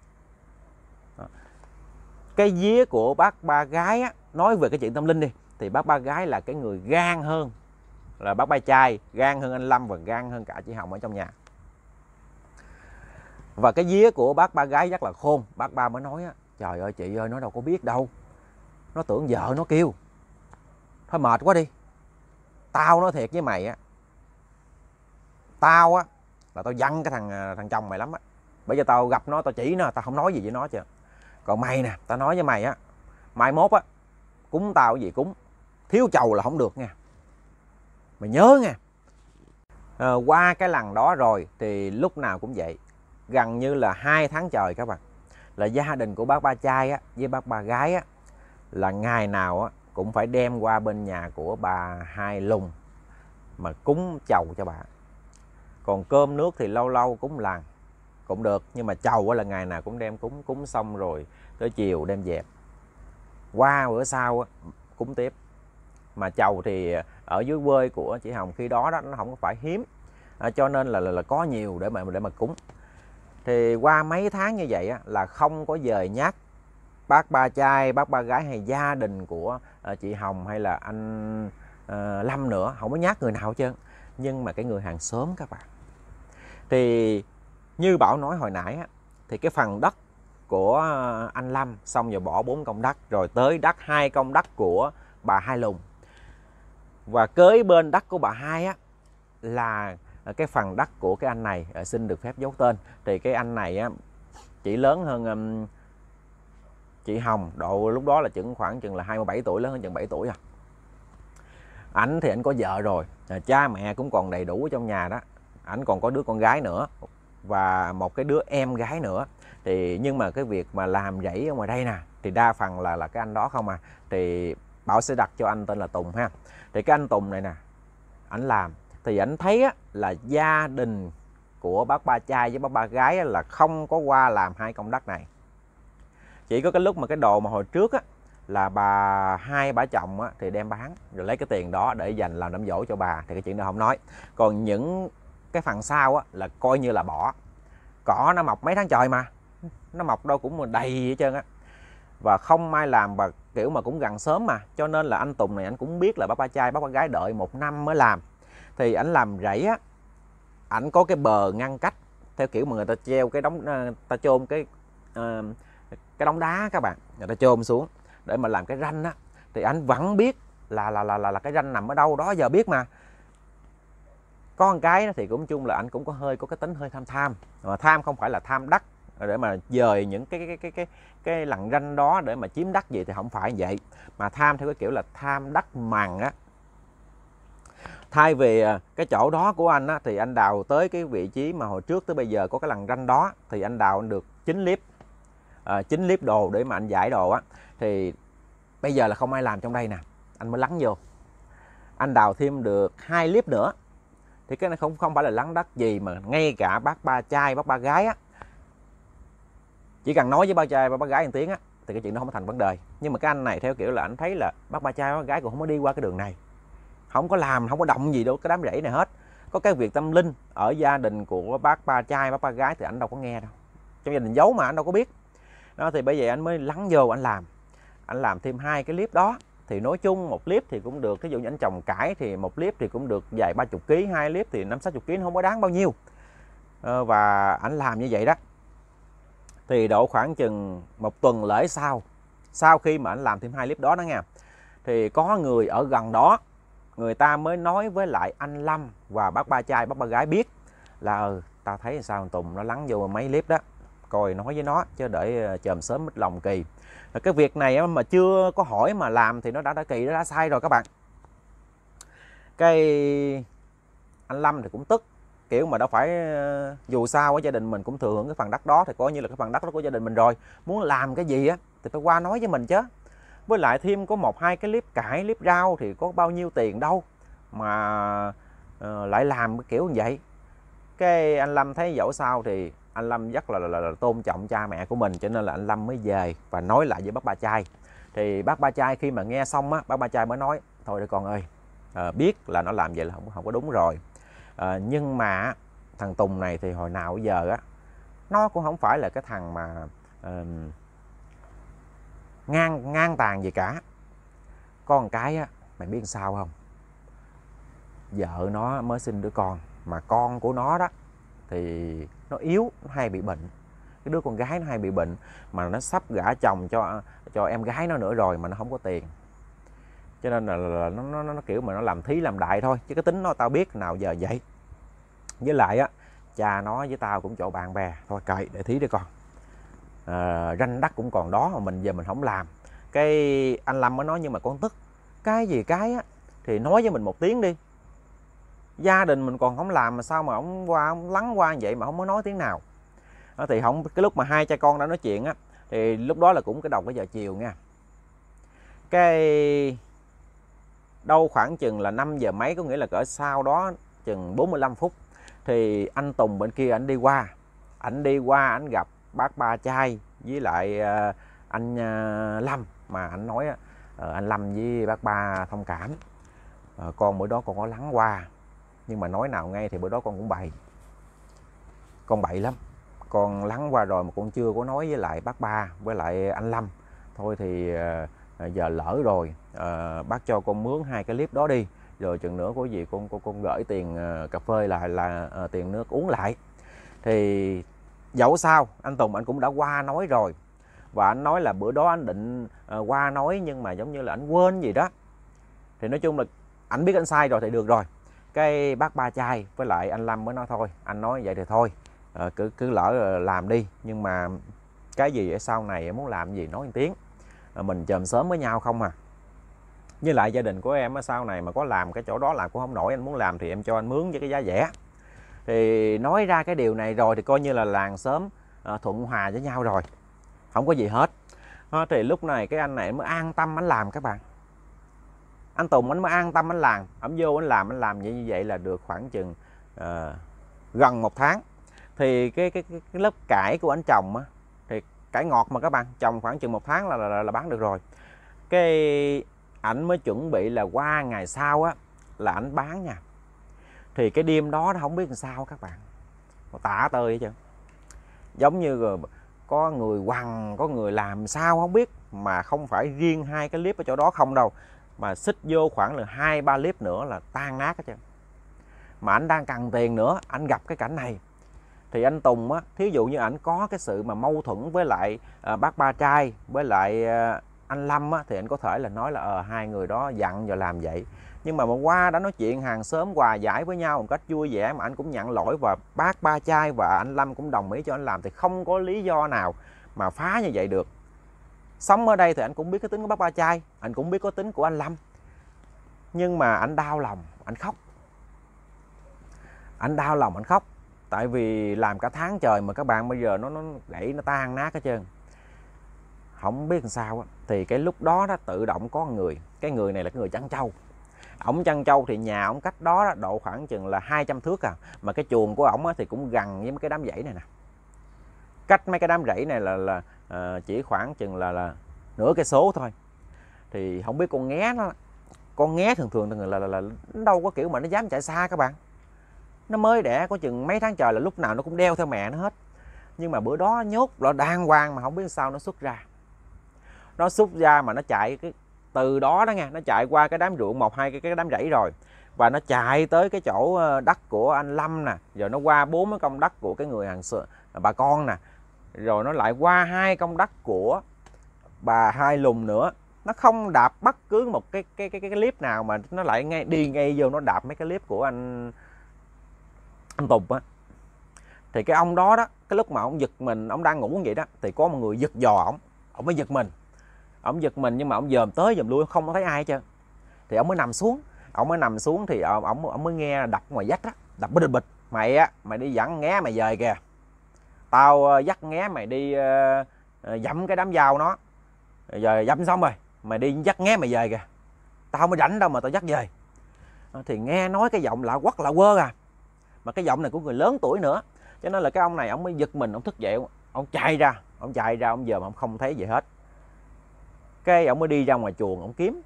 [SPEAKER 1] Cái vía của bác ba gái á, nói về cái chuyện tâm linh đi, thì bác ba gái là cái người gan hơn là bác ba trai, gan hơn anh Lâm và gan hơn cả chị Hồng ở trong nhà. Và cái vía của bác ba gái rất là khôn. Bác ba mới nói á, trời ơi chị ơi, nó đâu có biết đâu, nó tưởng vợ nó kêu, thôi mệt quá đi, tao nói thiệt với mày á, tao á là tao giận cái thằng chồng mày lắm á. Bây giờ tao gặp nó tao chỉ nó, tao không nói gì với nó chứ. Còn mày nè, tao nói với mày á, mai mốt á cúng tao cái gì cúng, thiếu chầu là không được nha, mày nhớ nha. Qua cái lần đó rồi thì lúc nào cũng vậy, gần như là 2 tháng trời các bạn, là gia đình của bác ba trai á với bác ba gái á là ngày nào á cũng phải đem qua bên nhà của bà Hai Lùng mà cúng chầu cho bà. Còn cơm nước thì lâu lâu cúng lần cũng được, nhưng mà chầu là ngày nào cũng đem cúng xong rồi tới chiều đem dẹp, qua bữa sau cúng tiếp. Mà chầu thì ở dưới quê của chị Hồng khi đó nó không có phải hiếm, cho nên là có nhiều để mà cúng. Thì qua mấy tháng như vậy á, là không có dời nhắc bác ba trai, bác ba gái hay gia đình của chị Hồng hay là anh Lâm nữa, không có nhắc người nào hết trơn. Nhưng mà cái người hàng xóm các bạn, thì như Bảo nói hồi nãy á, thì cái phần đất của anh Lâm xong rồi bỏ 4 công đất, rồi tới đất 2 công đất của bà Hai Lùng, và kế bên đất của bà Hai á là cái phần đất của cái anh này xin được phép giấu tên. Thì cái anh này á chỉ lớn hơn chị Hồng độ lúc đó là khoảng chừng là 27 tuổi, lớn hơn chừng 7 tuổi à. Ảnh thì ảnh có vợ rồi, cha mẹ cũng còn đầy đủ ở trong nhà đó. Ảnh còn có đứa con gái nữa và một cái đứa em gái nữa. Thì nhưng mà cái việc mà làm rẫy ở ngoài đây nè thì đa phần là cái anh đó không à. Thì Bảo sẽ đặt cho anh tên là Tùng ha. Thì cái anh Tùng này nè, ảnh làm thì ảnh thấy á, là gia đình của bác ba trai với bác ba gái á, là không có qua làm 2 công đất này. Chỉ có cái lúc mà cái đồ mà hồi trước á, là bà Hai bà chồng á, thì đem bán rồi lấy cái tiền đó để dành làm đám giỗ cho bà, thì cái chuyện đó không nói. Còn những cái phần sau á, là coi như là bỏ. Cỏ nó mọc mấy tháng trời mà, nó mọc đâu cũng đầy hết trơn á, và không ai làm, và kiểu mà cũng gần sớm mà, cho nên là anh Tùng này anh cũng biết là bác ba trai bác ba gái đợi 1 năm mới làm. Thì ảnh làm rẫy á, ảnh có cái bờ ngăn cách theo kiểu mà người ta treo cái đống, ta chôn cái đống đá các bạn, người ta chôn xuống để mà làm cái ranh á. Thì anh vẫn biết là cái ranh nằm ở đâu đó, giờ biết mà. Có một cái thì cũng chung là anh cũng có cái tính hơi tham, mà tham không phải là tham đất để mà dời những cái lằn ranh đó để mà chiếm đất gì, thì không phải vậy, mà tham theo cái kiểu là tham đất mằng á. Thay vì cái chỗ đó của anh á, thì anh đào tới cái vị trí mà hồi trước tới bây giờ có cái lằn ranh đó, thì anh đào anh được 9 liếp 9 liếp đồ để mà anh giải đồ á. Thì bây giờ là không ai làm trong đây nè, anh mới lắng vô, anh đào thêm được 2 liếp nữa. Thì cái này không phải là lắng đất gì, mà ngay cả bác ba trai bác ba gái á, chỉ cần nói với ba trai bác gái một tiếng á, thì cái chuyện đó không có thành vấn đề. Nhưng mà cái anh này theo kiểu là anh thấy là bác ba trai bác gái cũng không có đi qua cái đường này, không có làm, không có động gì đâu cái đám rẫy này hết. Có cái việc tâm linh ở gia đình của bác ba trai bác ba gái thì anh đâu có nghe đâu, trong gia đình giấu mà anh đâu có biết đó. Thì bây giờ anh mới lắng vô anh làm thêm 2 cái clip đó. Thì nói chung một clip thì cũng được, ví dụ như anh trồng cải thì một clip thì cũng được vài 30 kg, 2 clip thì 50-60 kg, không có đáng bao nhiêu. Và anh làm như vậy đó. Thì độ khoảng chừng 1 tuần lễ sau khi mà anh làm thêm 2 clip đó nha, thì có người ở gần đó, người ta mới nói với lại anh Lâm và bác ba trai bác ba gái biết là tao thấy sao thằng Tùng nó lắng vô mấy clip đó, coi nói với nó chứ để chòm sớm mít lòng kỳ. Cái việc này mà chưa có hỏi mà làm thì nó đã kỳ, nó đã sai rồi các bạn. Cái anh Lâm thì cũng tức, kiểu mà đâu phải, dù sao ở gia đình mình cũng thừa hưởng cái phần đất đó, thì coi như là cái phần đất đó của gia đình mình rồi, muốn làm cái gì á thì phải qua nói với mình chứ. Với lại thêm có 1-2 cái clip cải, clip rau thì có bao nhiêu tiền đâu mà lại làm cái kiểu như vậy. Cái anh Lâm thấy dẫu sao thì anh Lâm rất là tôn trọng cha mẹ của mình, cho nên là anh Lâm mới về và nói lại với bác ba trai. Thì bác ba trai khi mà nghe xong á, bác ba trai mới nói thôi con ơi, biết là nó làm vậy là không có đúng rồi, nhưng mà thằng Tùng này thì hồi nào giờ á, nó cũng không phải là cái thằng mà ngang tàn gì cả. Có một cái á, mày biết sao không, vợ nó mới sinh đứa con, mà con của nó đó thì nó yếu, nó hay bị bệnh. Cái đứa con gái nó hay bị bệnh, mà nó sắp gả chồng cho em gái nó nữa rồi, mà nó không có tiền, cho nên là nó kiểu mà nó làm thí làm đại thôi, chứ cái tính nó tao biết nào giờ vậy. Với lại á, cha nó với tao cũng chỗ bạn bè thôi, cậy để thí đi con, ranh đất cũng còn đó mà mình giờ mình không làm. Cái anh Lâm mới nói nhưng mà con tức cái gì cái á, thì nói với mình một tiếng đi, gia đình mình còn không làm mà sao mà ông lắng qua vậy mà không có nói tiếng nào. Thì không, cái lúc mà hai cha con đã nói chuyện á, thì lúc đó là cũng cái đầu cái giờ chiều nha. Cái đâu khoảng chừng là 5 giờ mấy, có nghĩa là cỡ sau đó chừng 45 phút thì anh Tùng bên kia anh đi qua anh gặp bác ba trai với lại anh Lâm, mà anh nói anh Lâm với bác ba thông cảm, con bữa đó con có lắng qua nhưng mà nói nào ngay thì bữa đó con cũng bậy, con bậy lắm, con lắng qua rồi mà con chưa có nói với lại bác Ba với lại anh Lâm. Thôi thì giờ lỡ rồi, bác cho con mướn 2 cái clip đó đi, rồi chừng nữa có gì con gửi tiền cà phê lại là tiền nước uống lại. Thì dẫu sao anh Tùng anh cũng đã qua nói rồi, và anh nói là bữa đó anh định qua nói nhưng mà giống như là anh quên gì đó. Thì nói chung là anh biết anh sai rồi thì được rồi. Cái bác Ba trai với lại anh Lâm mới nói thôi, anh nói vậy thì thôi, cứ lỡ làm đi, nhưng mà cái gì ở sau này em muốn làm gì nói một tiếng, mình chồm sớm với nhau không à. Với lại gia đình của em ở sau này mà có làm cái chỗ đó làm cũng không nổi, anh muốn làm thì em cho anh mướn với cái giá rẻ. Thì nói ra cái điều này rồi thì coi như là làng xóm thuận hòa với nhau rồi, không có gì hết. Thì lúc này cái anh này mới an tâm anh làm các bạn. Anh Tùng anh mới an tâm anh làm, anh vô anh làm như vậy là được khoảng chừng gần 1 tháng. Thì cái lớp cải của anh trồng á, thì cải ngọt mà các bạn, trồng khoảng chừng 1 tháng là bán được rồi. Cái ảnh mới chuẩn bị là qua ngày sau á là ảnh bán nha. Thì cái đêm đó nó không biết làm sao các bạn, tả tơi hết trơn, giống như có người quằn, có người làm sao không biết, mà không phải riêng 2 cái clip ở chỗ đó không đâu, mà xích vô khoảng là 2-3 clip nữa là tan nát hết trơn. Mà anh đang cần tiền nữa, anh gặp cái cảnh này. Thì anh Tùng á, thí dụ như ảnh có cái sự mà mâu thuẫn với lại bác Ba trai với lại anh Lâm á, thì anh có thể là nói là hai người đó dặn và làm vậy. Nhưng mà qua đã nói chuyện hàng xóm hòa giải với nhau một cách vui vẻ, mà anh cũng nhận lỗi và bác Ba trai và anh Lâm cũng đồng ý cho anh làm, thì không có lý do nào mà phá như vậy được. Sống ở đây thì anh cũng biết cái tính của bác Ba trai, anh cũng biết có tính của anh Lâm, nhưng mà anh đau lòng, anh khóc. Anh đau lòng, anh khóc. Tại vì làm cả tháng trời mà các bạn, bây giờ nó gãy, nó tan nát hết trơn. Không biết làm sao á. Thì cái lúc đó đó tự động có người, cái người này là cái người chăn trâu. Ổng chăn trâu thì nhà ổng cách đó độ khoảng chừng là 200 thước à. Mà cái chuồng của ổng thì cũng gần với mấy cái đám rẫy này nè. Cách mấy cái đám rẫy này là chỉ khoảng chừng là nửa cây số thôi. Thì không biết con nghé nó, con nghé thường là đâu có kiểu mà nó dám chạy xa các bạn. Nó mới đẻ có chừng mấy tháng trời là lúc nào nó cũng đeo theo mẹ nó hết. Nhưng mà bữa đó nhốt là đàng hoàng mà không biết sao nó xuất ra. Nó xuất ra mà nó chạy cái từ đó đó nha, nó chạy qua cái đám ruộng 1-2 cái đám rẫy rồi, và nó chạy tới cái chỗ đất của anh Lâm nè, rồi nó qua 4 cái công đất của cái người hàng bà con nè, rồi nó lại qua 2 công đất của bà Hai Lùng nữa. Nó không đạp bất cứ một cái clip nào, mà nó lại đi ngay vô nó đạp mấy cái clip của anh Tùng á. Thì cái ông đó cái lúc mà ông giật mình, ông đang ngủ vậy đó, thì có một người giật giò ông mới giật mình. Ông giật mình nhưng mà ông dòm tới dòm lui không có thấy ai hết trơn. Thì ông mới nằm xuống, thì ông mới nghe đập ngoài vách á, đập bịch bịch. Mày đi dẫn nghé mày về kìa. Tao dắt nghé mày đi dẫm cái đám dao nó. Giờ dẫm xong rồi, mày đi dắt nghé mày về kìa. Tao mới rảnh đâu mà tao dắt về. Thì nghe nói cái giọng lạ quắc lạ quơ à. Mà cái giọng này của người lớn tuổi nữa, cho nên là cái ông này ông mới giật mình, ông thức dậy, ông chạy ra, ông giờ mà ông không thấy gì hết. Cái ông mới đi ra ngoài chuồng ông kiếm.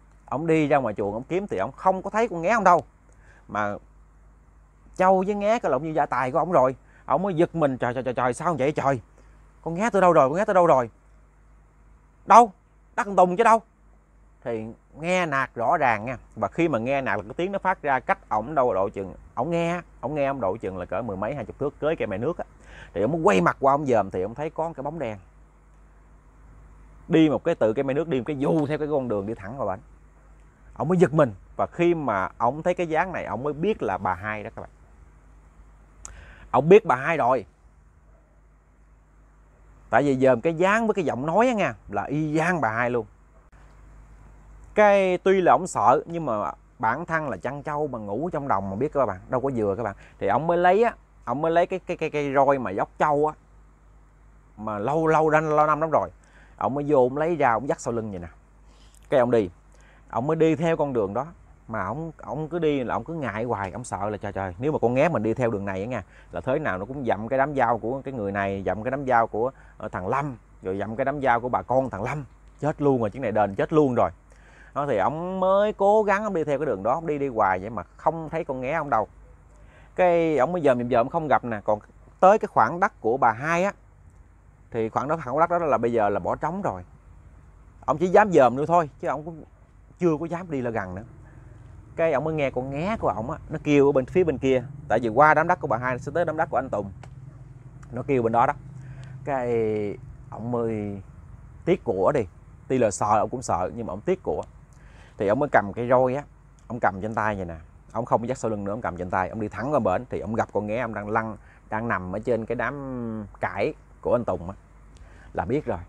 [SPEAKER 1] Thì ông không có thấy con nghé ông đâu, mà trâu với nghé cái lộn như gia tài của ông rồi. Ông mới giật mình, trời sao vậy trời, con nghé tôi đâu rồi, đâu đất con Tùng chứ đâu. Thì nghe nạt rõ ràng nha, và khi mà nghe nạt là cái tiếng nó phát ra cách ổng đâu độ chừng, ổng nghe ông độ chừng là cỡ 10 mấy 20 thước cưới cây mẹ nước á. Thì ông mới quay mặt qua ông dòm, thì ông thấy có cái bóng đen đi một cái từ cây mẹ nước, đi một cái du theo cái con đường đi thẳng vào bển. Ông mới giật mình, và khi mà ông thấy cái dáng này ông mới biết là bà Hai đó các bạn. Ông biết bà Hai rồi, tại vì dòm cái dáng với cái giọng nói á nha, là y dáng bà Hai luôn. Cái tuy là ông sợ, nhưng mà bản thân là chăn trâu mà ngủ trong đồng mà biết các bạn, đâu có vừa các bạn. Thì ông mới lấy cái cây roi mà dốc trâu á, mà lâu năm lắm rồi. Ông mới vô, ông lấy ra, ông dắt sau lưng vậy nè. Cái ông đi, ông mới đi theo con đường đó, mà ông cứ đi là ông cứ ngại hoài. Ông sợ là trời, nếu mà con nghé mình đi theo đường này á nha, là thế nào nó cũng dặm cái đám dao của cái người này, dặm cái đám dao của thằng Lâm, rồi dặm cái đám dao của bà con thằng Lâm, chết luôn rồi, chuyện này đền chết luôn rồi. Đó, thì ông mới cố gắng ông đi theo cái đường đó, ông đi hoài vậy mà không thấy con nghé ông đâu. Cái ông mới dòm ông không gặp nè. Còn tới cái khoảng đất của bà Hai á, thì khoảng đất đó là bây giờ là bỏ trống rồi. Ông chỉ dám dòm nữa thôi chứ ông cũng chưa có dám đi là gần nữa. Cái ông mới nghe con nghé của ông á, nó kêu ở bên phía bên kia. Tại vì qua đám đất của bà Hai sẽ tới đám đất của anh Tùng, nó kêu bên đó đó. Cái ông mới tiếc của đi, tuy là sợ ông cũng sợ nhưng mà ông tiếc của. Thì ông mới cầm cái roi á, ông cầm trên tay vậy nè, ông không dắt sau lưng nữa, ông cầm trên tay, ông đi thẳng qua bển. Thì ông gặp con nghé ông đang nằm ở trên cái đám cải của anh Tùng á, là biết rồi.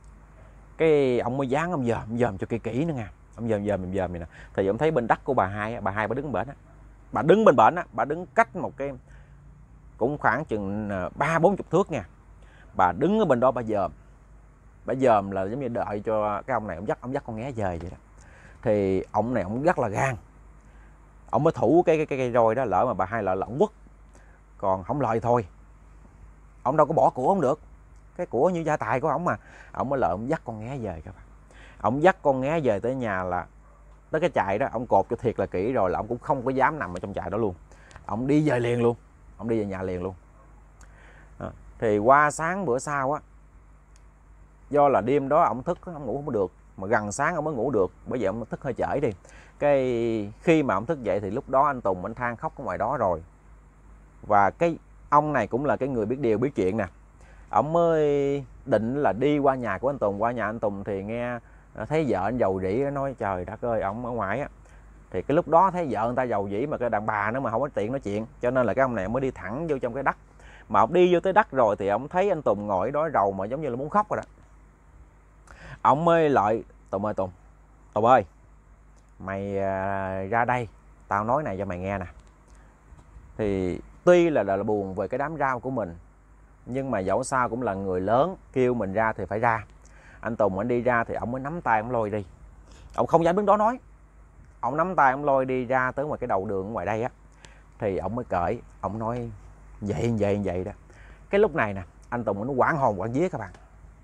[SPEAKER 1] Cái ông mới dán ông dòm cho kỹ nữa nha. Ông dòm vậy nè. Thì ông thấy bên đất của bà Hai á, bà Hai bà đứng bển á, bà đứng bên bển á, bà đứng cách một cái cũng khoảng chừng 30-40 thước nha. Bà đứng ở bên đó bà dòm là giống như đợi cho cái ông này ông dắt con nghé về vậy đó. Thì ông này ông rất là gan, ông mới thủ cái cây roi đó, lỡ mà bà Hai lợi là ông quất, còn không lợi thôi ông đâu có bỏ của ông được, cái của như gia tài của ông mà. Ông mới lợi ông dắt con nghé về các bạn. Ông dắt con nghé về tới nhà, là tới cái trại đó ông cột cho thiệt là kỹ rồi, là ông cũng không có dám nằm ở trong trại đó luôn. Ông đi về liền luôn, ông đi về nhà liền luôn. Đó. Thì qua sáng bữa sau á, do là đêm đó ông thức ông ngủ không được, mà gần sáng ông mới ngủ được, bởi vậy ông thức hơi trễ đi. Cái khi mà ông thức dậy thì lúc đó anh Tùng anh than khóc ở ngoài đó rồi. Và cái ông này cũng là cái người biết điều biết chuyện nè. Ông mới định là đi qua nhà của anh Tùng. Qua nhà anh Tùng thì nghe thấy vợ anh dầu dĩ, nói trời đất ơi, ông ở ngoài á. Thì cái lúc đó thấy vợ người ta dầu dĩ mà cái đàn bà nữa mà không có tiện nói chuyện, cho nên là cái ông này mới đi thẳng vô trong cái đất. Mà ông đi vô tới đất rồi thì ông thấy anh Tùng ngồi đó rầu mà giống như là muốn khóc rồi đó. Ông mới lại Tùng ơi, Tùng ơi, mày ra đây, tao nói này cho mày nghe nè. Thì tuy là buồn về cái đám rau của mình, nhưng mà dẫu sao cũng là người lớn, kêu mình ra thì phải ra. Anh Tùng anh đi ra thì ông mới nắm tay ông lôi đi. Ông không dám đứng đó nói, ông nắm tay ông lôi đi ra tới ngoài cái đầu đường ngoài đây á. Thì ông mới cởi, ông nói vậy đó. Cái lúc này nè, anh Tùng nó hoảng hồn hoảng vía các bạn.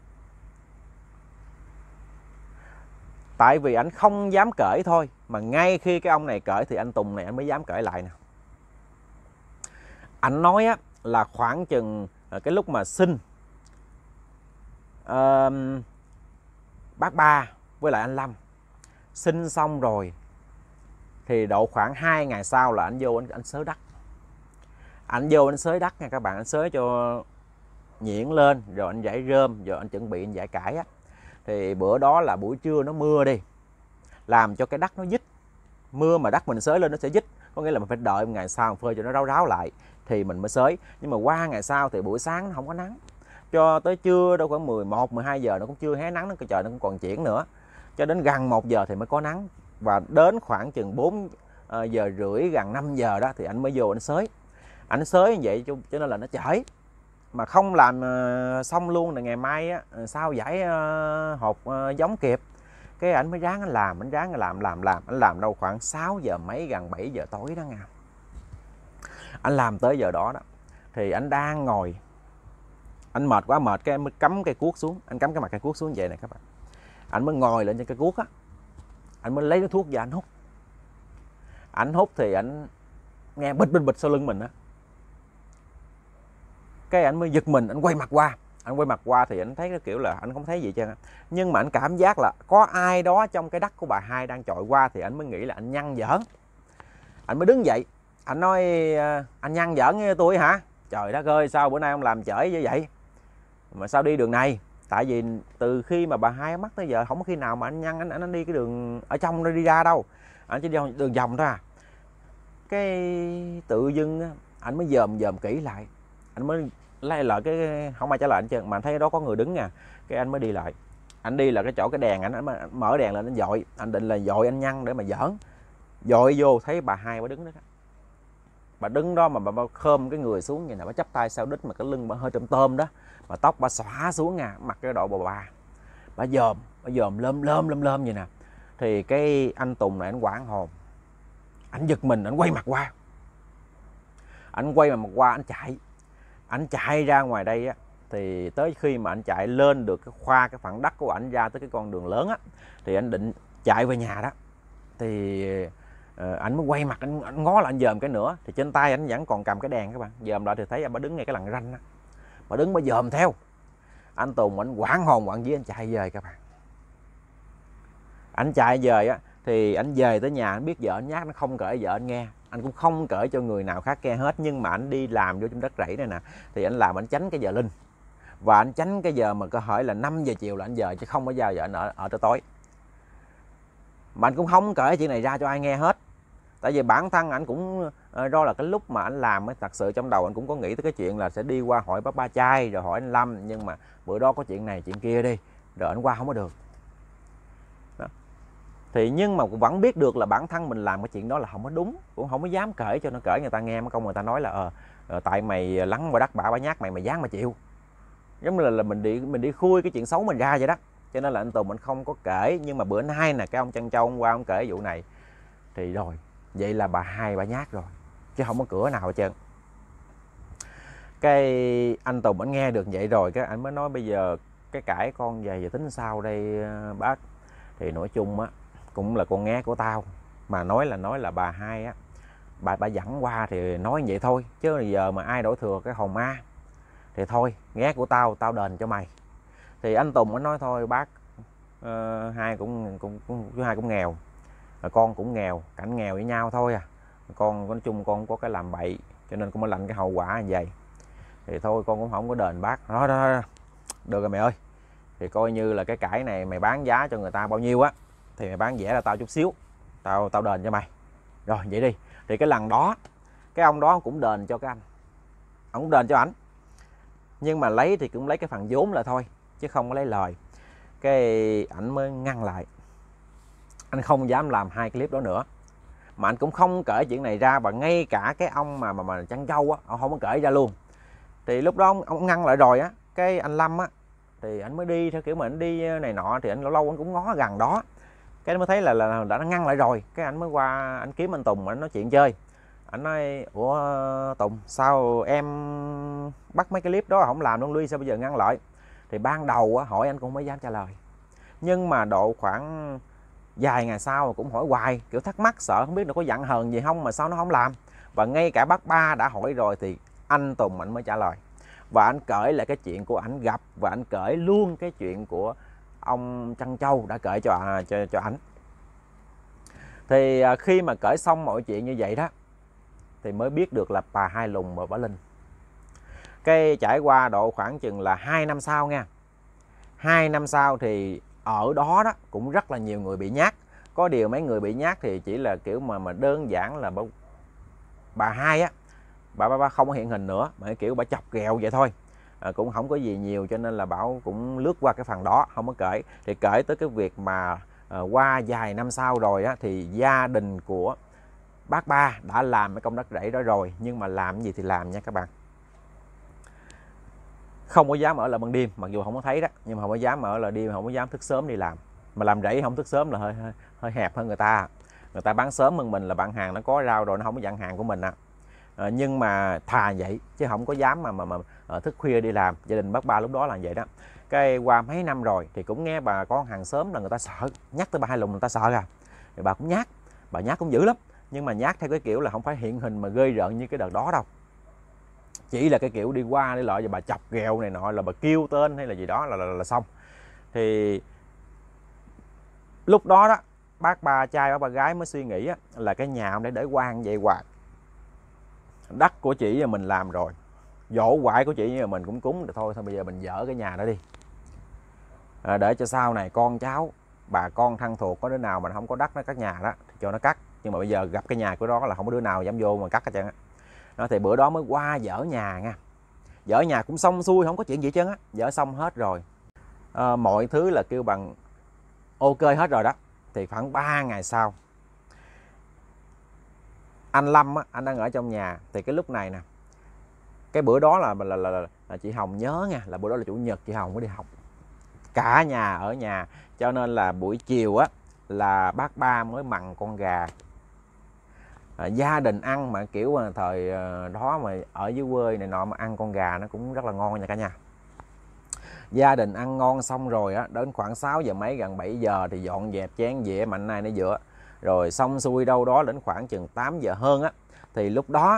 [SPEAKER 1] Tại vì anh không dám cởi thôi, mà ngay khi cái ông này cởi thì anh Tùng này anh mới dám cởi lại nè. Anh nói á, là khoảng chừng cái lúc mà sinh bác Ba với lại anh Lâm sinh xong rồi, thì độ khoảng 2 ngày sau là anh vô anh xới đất. Anh vô anh xới đất nha các bạn, anh xới cho nhuyễn lên, rồi anh dãy rơm, rồi anh chuẩn bị anh dãy cải á. Thì bữa đó là buổi trưa nó mưa đi, làm cho cái đất nó dít. Mưa mà đất mình xới lên nó sẽ dít, có nghĩa là mình phải đợi một ngày sau phơi cho nó ráo lại thì mình mới xới. Nhưng mà qua ngày sau thì buổi sáng nó không có nắng, cho tới trưa đâu khoảng 11-12 giờ nó cũng chưa hé nắng, cái trời nó cũng còn chuyển nữa, cho đến gần 1 giờ thì mới có nắng. Và đến khoảng chừng 4 giờ rưỡi gần 5 giờ đó thì anh mới vô anh xới. Anh xới như vậy cho nên là nó trễ, mà không làm xong luôn là ngày mai á, sao giải hột giống kịp. Cái anh mới ráng anh làm, anh làm đâu khoảng 6 giờ mấy gần 7 giờ tối đó nha. Anh làm tới giờ đó đó thì anh đang ngồi, anh mệt quá, cái anh mới cắm cây cuốc xuống, anh cắm cái mặt cây cuốc xuống vậy này các bạn. Anh mới ngồi lên trên cây cuốc á, anh mới lấy cái thuốc ra anh hút. Anh hút thì anh nghe bịch sau lưng mình á. Cái anh mới giật mình, anh quay mặt qua thì anh thấy cái kiểu là anh không thấy gì trơn. Nhưng mà anh cảm giác là có ai đó trong cái đất của bà Hai đang chọi qua, thì anh mới nghĩ là anh nhăn giỡn. Anh mới đứng dậy, anh nói anh nhăn giỡn với tôi hả? Trời đất ơi, sao bữa nay ông làm chởi như vậy? Mà sao đi đường này? Tại vì từ khi mà bà Hai mất tới giờ không có khi nào mà anh nhăn anh đi cái đường ở trong đi ra đâu. Anh chỉ đi đường vòng thôi à. Cái tự dưng anh mới dòm kỹ lại, anh mới lấy lại cái không ai trả lời anh trơn, mà anh thấy đó có người đứng nha. Cái anh mới đi lại, anh đi là cái chỗ cái đèn, anh mở đèn lên anh dội, anh định là dội anh nhăn để mà giỡn. Dội vô thấy bà Hai bà đứng đó, bà đứng đó mà bà khom cái người xuống vậy nè, bà chắp tay sau đít mà cái lưng bà hơi trôm tôm đó, mà tóc bà xõa xuống nha, mặt cái độ bà dòm lơm vậy nè. Thì cái anh Tùng này anh hoảng hồn, anh giật mình, anh quay mặt qua, anh chạy ra ngoài đây á. Thì tới khi mà anh chạy lên được cái khoảng đất của ảnh ra tới cái con đường lớn á, thì anh định chạy về nhà đó thì anh mới quay mặt, anh ngó lại, anh dòm cái nữa thì trên tay anh vẫn còn cầm cái đèn các bạn. Dòm lại thì thấy bà đứng ngay cái lằn ranh đó, bà đứng bà dòm theo. Anh Tùng anh hoảng hồn hoảng vía, anh chạy về các bạn. Anh chạy về á thì anh về tới nhà, anh biết vợ anh nhát, nó không kể vợ anh nghe, anh cũng không kể cho người nào khác nghe hết. Nhưng mà anh đi làm vô trong đất rẫy này nè, thì anh làm, anh tránh cái giờ linh, và anh tránh cái giờ mà có hỏi là 5 giờ chiều là anh về, chứ không có bao giờ anh ở tới tối. Mà anh cũng không kể chuyện này ra cho ai nghe hết, tại vì bản thân anh cũng do là cái lúc mà anh làm ấy, thật sự trong đầu anh cũng có nghĩ tới cái chuyện là sẽ đi qua hỏi bác Ba Trai rồi hỏi anh Lâm, nhưng mà bữa đó có chuyện này chuyện kia đi, rồi anh qua không có được đó. Thì nhưng mà cũng vẫn biết được là bản thân mình làm cái chuyện đó là không có đúng, cũng không có dám kể cho nó kể người ta nghe. Mấy công người ta nói là tại mày lắng qua đất bả nhát mày dám mà chịu, giống như là mình đi khui cái chuyện xấu mình ra vậy đó. Cho nên là anh Tùng mình không có kể. Nhưng mà bữa nay nè, cái ông Trân Châu hôm qua ông kể vụ này thì rồi, vậy là bà hai bà nhát rồi, chứ không có cửa nào hết trơn. Cái anh Tùng anh nghe được vậy rồi, cái anh mới nói bây giờ cái cãi con về giờ tính sao đây bác. Thì nói chung á cũng là con nghe của tao, mà nói là bà hai á, bà dẫn qua thì nói vậy thôi, chứ giờ mà ai đổ thừa cái hồn ma thì thôi, nghe của tao đền cho mày. Thì anh Tùng anh nói thôi bác, hai cũng chú hai cũng nghèo, con cũng nghèo, cảnh nghèo với nhau thôi à. Con nói chung con có cái làm bậy cho nên con mới lãnh cái hậu quả như vậy. Thì thôi con cũng không có đền bác. Đó, được rồi mày ơi, thì coi như là cái cải này mày bán giá cho người ta bao nhiêu á thì mày bán rẻ là tao chút xíu, tao đền cho mày. Rồi vậy đi. Thì cái lần đó cái ông đó cũng đền cho cái anh, ông cũng đền cho ảnh, nhưng mà lấy thì cũng lấy cái phần vốn là thôi, chứ không có lấy lời. Cái ảnh mới ngăn lại, anh không dám làm 2 clip đó nữa, mà anh cũng không kể chuyện này ra. Và ngay cả cái ông mà Trân Châu á, ông không có kể ra luôn. Thì lúc đó ông ngăn lại rồi á, cái anh Lâm á thì anh mới đi theo kiểu mình đi này nọ, thì anh lâu lâu anh cũng ngó gần đó, cái anh mới thấy là đã ngăn lại rồi. Cái anh mới qua anh kiếm anh Tùng, anh nói chuyện chơi. Anh nói ủa Tùng, sao em bắt mấy cái clip đó không làm luôn Luy, sao bây giờ ngăn lại? Thì ban đầu á, hỏi anh cũng mới dám trả lời, nhưng mà độ khoảng vài ngày sau cũng hỏi hoài, kiểu thắc mắc sợ không biết nó có giận hờn gì không mà sao nó không làm. Và ngay cả bác Ba đã hỏi rồi thì anh Tùng anh mới trả lời, và anh kể lại cái chuyện của ảnh gặp, và anh kể luôn cái chuyện của ông Trân Châu đã kể cho ảnh. Thì khi mà kể xong mọi chuyện như vậy đó thì mới biết được là bà hai lùng và bà Linh. Cái trải qua độ khoảng chừng là 2 năm sau nha, 2 năm sau thì ở đó đó cũng rất là nhiều người bị nhát. Có điều mấy người bị nhát thì chỉ là kiểu mà đơn giản là bà hai á, bà không có hiện hình nữa, mà kiểu bà chọc ghẹo vậy thôi, cũng không có gì nhiều, cho nên là Bảo cũng lướt qua cái phần đó không có kể. Thì kể tới cái việc mà qua vài năm sau rồi á, thì gia đình của bác Ba đã làm cái công đất rẫy đó rồi, nhưng mà làm cái gì thì làm nha các bạn, không có dám ở lại ban đêm, mặc dù không có thấy đó, nhưng mà không có dám ở lại đêm, không có dám thức sớm đi làm. Mà làm rẫy không thức sớm là hơi hẹp hơn người ta. Người ta bán sớm hơn mình là bạn hàng nó có rau rồi, nó không có dặn hàng của mình à. Nhưng mà thà vậy chứ không có dám mà thức khuya đi làm. Gia đình bác Ba lúc đó là vậy đó. Cái qua mấy năm rồi thì cũng nghe bà con hàng xóm là người ta sợ, nhắc tới bà hai lùng người ta sợ à. Thì bà cũng nhát, bà nhát cũng dữ lắm, nhưng mà nhát theo cái kiểu là không phải hiện hình mà ghê rợn như cái đợt đó đâu, chỉ là cái kiểu đi qua đi lại và bà chọc ghẹo này nọ, là bà kêu tên hay là gì đó là xong. Thì lúc đó đó bác Ba trai bác Ba gái mới suy nghĩ là cái nhà ông để quan vậy hoài, đất của chị và mình làm rồi, dỗ quại của chị và mình cũng cúng rồi, thôi bây giờ mình dỡ cái nhà đó đi, để cho sau này con cháu bà con thân thuộc có đứa nào mà không có đất nó cắt nhà đó thì cho nó cắt. Nhưng mà bây giờ gặp cái nhà của đó là không có đứa nào dám vô mà cắt hết trơn á. Đó, thì bữa đó mới qua dỡ nhà nha, dỡ nhà cũng xong xuôi, không có chuyện gì hết trơn á, dỡ xong hết rồi, mọi thứ là kêu bằng ok hết rồi đó. Thì khoảng 3 ngày sau, anh Lâm á, anh đang ở trong nhà. Thì cái lúc này nè, cái bữa đó là chị Hồng nhớ nha, là bữa đó là chủ nhật, chị Hồng có đi học, cả nhà ở nhà, cho nên là buổi chiều á là bác Ba mới mần con gà, gia đình ăn mà kiểu thời đó mà ở dưới quê này nọ mà ăn con gà nó cũng rất là ngon nha cả nhà. Gia đình ăn ngon xong rồi á, đến khoảng 6 giờ mấy gần 7 giờ thì dọn dẹp chén dĩa mạnh nay nó giữa. Rồi xong xuôi đâu đó đến khoảng chừng 8 giờ hơn á, thì lúc đó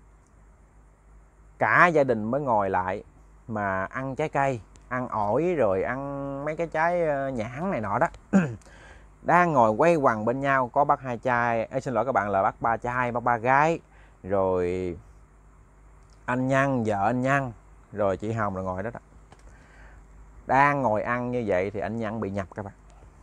[SPEAKER 1] cả gia đình mới ngồi lại mà ăn trái cây, ăn ổi rồi ăn mấy cái trái nhãn này nọ đó. Đang ngồi quay quần bên nhau, có bác hai trai, xin lỗi các bạn, là bác ba trai, bác ba gái, rồi anh Nhân, vợ anh Nhân, rồi chị Hồng là ngồi đó đó. Đang ngồi ăn như vậy thì anh Nhân bị nhập các bạn.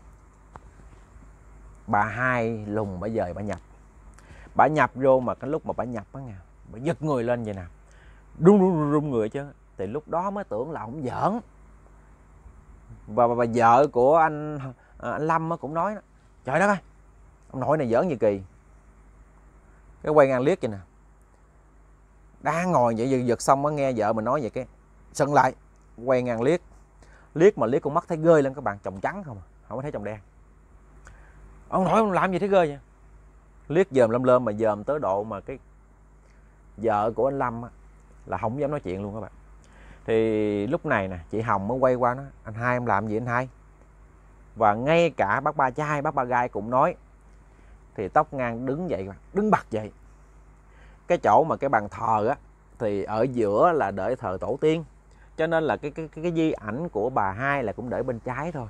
[SPEAKER 1] Bà hai lùng bà dời bà nhập. Bà nhập vô mà cái lúc mà bà nhập á nha, bà giật người lên vậy nè, run người chứ. Thì lúc đó mới tưởng là ông giỡn. Và bà vợ của anh Lâm cũng nói đó, trời đất ơi, ông nội này giỡn gì kỳ. Cái quay ngang liếc vậy nè, đang ngồi vậy giật xong mới nghe vợ mình nói vậy, cái sân lại, quay ngang liếc mà liếc con mắt thấy ghê lên các bạn, chồng trắng không à, không có thấy chồng đen. Ông nội ông làm gì thấy ghê vậy? Liếc dòm lâm mà dòm tới độ mà cái vợ của anh Lâm á, là không dám nói chuyện luôn các bạn. Thì lúc này nè, chị Hồng mới quay qua nói, anh hai ông làm gì anh hai? Và ngay cả bác ba trai, bác ba gai cũng nói. Thì tóc ngang đứng dậy, đứng bật dậy. Cái chỗ mà cái bàn thờ á, thì ở giữa là để thờ tổ tiên, cho nên là cái di ảnh của bà hai là cũng để bên trái thôi.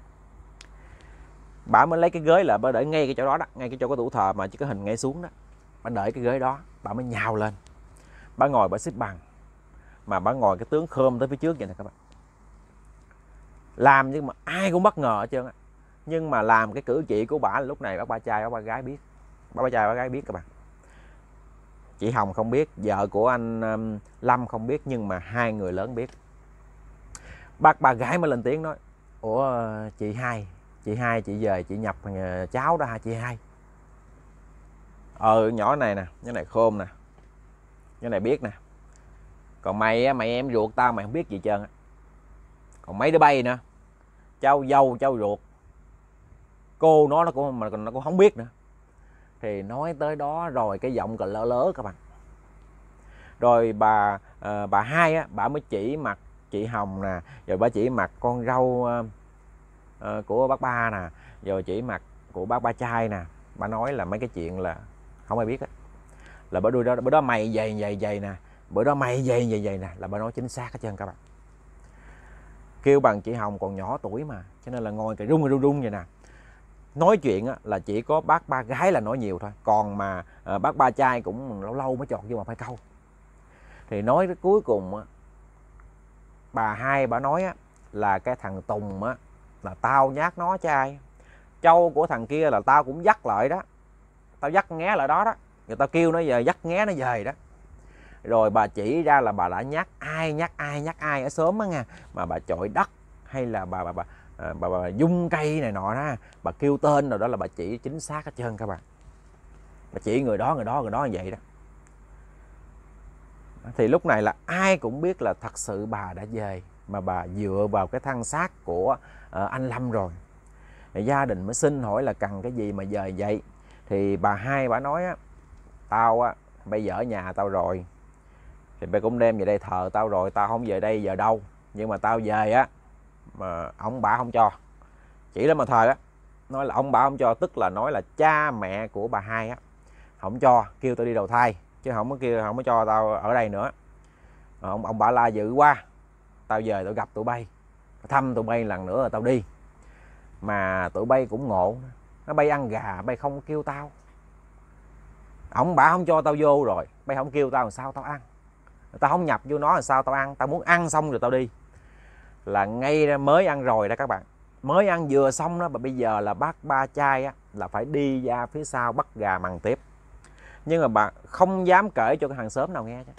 [SPEAKER 1] Bà mới lấy cái ghế là bà để ngay cái chỗ đó đó, ngay cái chỗ có tủ thờ mà chỉ có hình ngay xuống đó. Bà đợi cái ghế đó, bà mới nhào lên, bà ngồi bà xếp bằng, mà bà ngồi cái tướng khom tới phía trước vậy nè các bạn. Làm nhưng mà ai cũng bất ngờ hết trơn á. Nhưng mà làm cái cử chỉ của bà lúc này bác ba trai, bác ba gái biết. Bác ba trai, bác gái biết các bạn. Chị Hồng không biết, vợ của anh Lâm không biết, nhưng mà hai người lớn biết. Bác ba gái mới lên tiếng nói, ủa chị hai chị về chị nhập cháu đó hả chị hai? Nhỏ này nè, cái này khôn nè, cái này biết nè. Còn mày á, mày em ruột tao mày không biết gì trơn á. Còn mấy đứa bay nữa, cháu dâu cháu ruột, cô nó cũng không biết nữa. Thì nói tới đó rồi cái giọng còn lỡ lớ các bạn. Rồi bà hai á, bà mới chỉ mặt chị Hồng nè, rồi bà chỉ mặt con dâu của bác ba nè, rồi chỉ mặt của bác ba trai nè. Bà nói là mấy cái chuyện là không ai biết á, là bữa đó mày vậy nè, bữa đó mày vậy nè, là bà nói chính xác hết trơn các bạn. Kêu bằng chị Hồng còn nhỏ tuổi mà, cho nên là ngồi cái run vậy nè. Nói chuyện á, là chỉ có bác ba gái là nói nhiều thôi, còn mà bác ba trai cũng lâu lâu mới chọt vô một hai câu. Thì nói đến cuối cùng á, bà hai bà nói á, là cái thằng Tùng á, là tao nhát nó trai, trâu của thằng kia là tao cũng dắt lại đó, tao dắt nghé lại đó đó, người ta kêu nó về dắt nghé nó về đó. Rồi bà chỉ ra là bà đã nhắc ai ở xóm á nha, mà bà chọi đất hay là bà dung cây này nọ đó, bà kêu tên rồi đó là bà chỉ chính xác hết trơn các bạn. Bà chỉ người đó như vậy đó. Thì lúc này là ai cũng biết là thật sự bà đã về, mà bà dựa vào cái thân xác của anh Lâm rồi. Thì gia đình mới xin hỏi là cần cái gì mà về vậy. Thì bà hai bà nói á, tao á bây giờ ở nhà tao rồi, thì bà cũng đem về đây thờ tao rồi, tao không về đây giờ đâu, nhưng mà tao về á mà ông bà không cho, chỉ lên mà thờ á, nói là ông bà không cho, tức là nói là cha mẹ của bà hai á không cho, kêu tao đi đầu thai, chứ không có cho tao ở đây nữa. Ông bà la dữ quá, tao về tao gặp tụi bay, thăm tụi bay lần nữa rồi tao đi. Mà tụi bay cũng ngộ, nó bay ăn gà bay không kêu tao, ông bà không cho tao vô rồi, bay không kêu tao làm sao tao ăn, tao không nhập vô nó làm sao tao ăn, tao muốn ăn xong rồi tao đi. Là ngay ra mới ăn rồi đó các bạn, mới ăn vừa xong đó, mà bây giờ là bác ba trai á là phải đi ra phía sau bắt gà mằng tiếp. Nhưng mà bà không dám kể cho cái hàng xóm nào nghe chứ.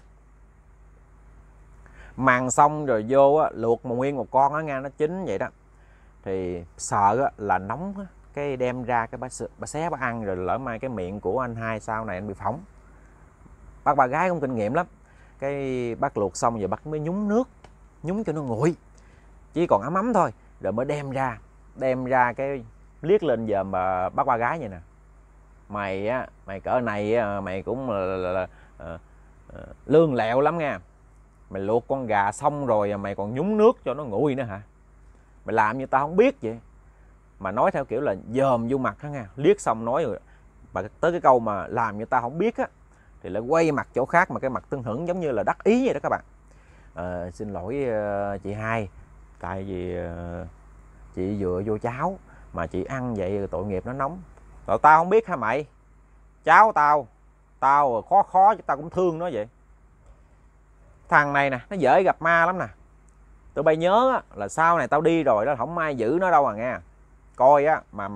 [SPEAKER 1] Mằng xong rồi vô á, luộc mà nguyên một con á nghe, nó chín vậy đó. Thì sợ á, là nóng á, cái đem ra cái bà xé bà ăn, rồi lỡ mai cái miệng của anh hai sau này anh bị phỏng. Bác bà gái cũng kinh nghiệm lắm. Cái bác luộc xong rồi bác mới nhúng nước, nhúng cho nó nguội, chỉ còn ấm thôi, rồi mới đem ra cái liếc lên giờ mà bác ba gái vậy nè, mày á, mày cỡ này mày cũng là lương lẹo lắm nha, Mày luộc con gà xong rồi mày còn nhúng nước cho nó nguội nữa hả? Mày làm như tao không biết vậy. Mà nói theo kiểu là dòm vô mặt đó nha, liếc xong nói rồi. Mà tới cái câu mà làm như tao không biết á thì lại quay mặt chỗ khác, mà cái mặt tưng hửng giống như là đắc ý vậy đó các bạn. Xin lỗi chị hai, tại vì chị dựa vô cháo mà chị ăn vậy rồi tội nghiệp nó nóng. Rồi tao không biết hả mày? Cháu tao khó chứ tao cũng thương nó vậy. Thằng này nè, nó dễ gặp ma lắm nè. Tụi bay nhớ á, là sau này tao đi rồi đó, không ai giữ nó đâu à nghe. Coi á mà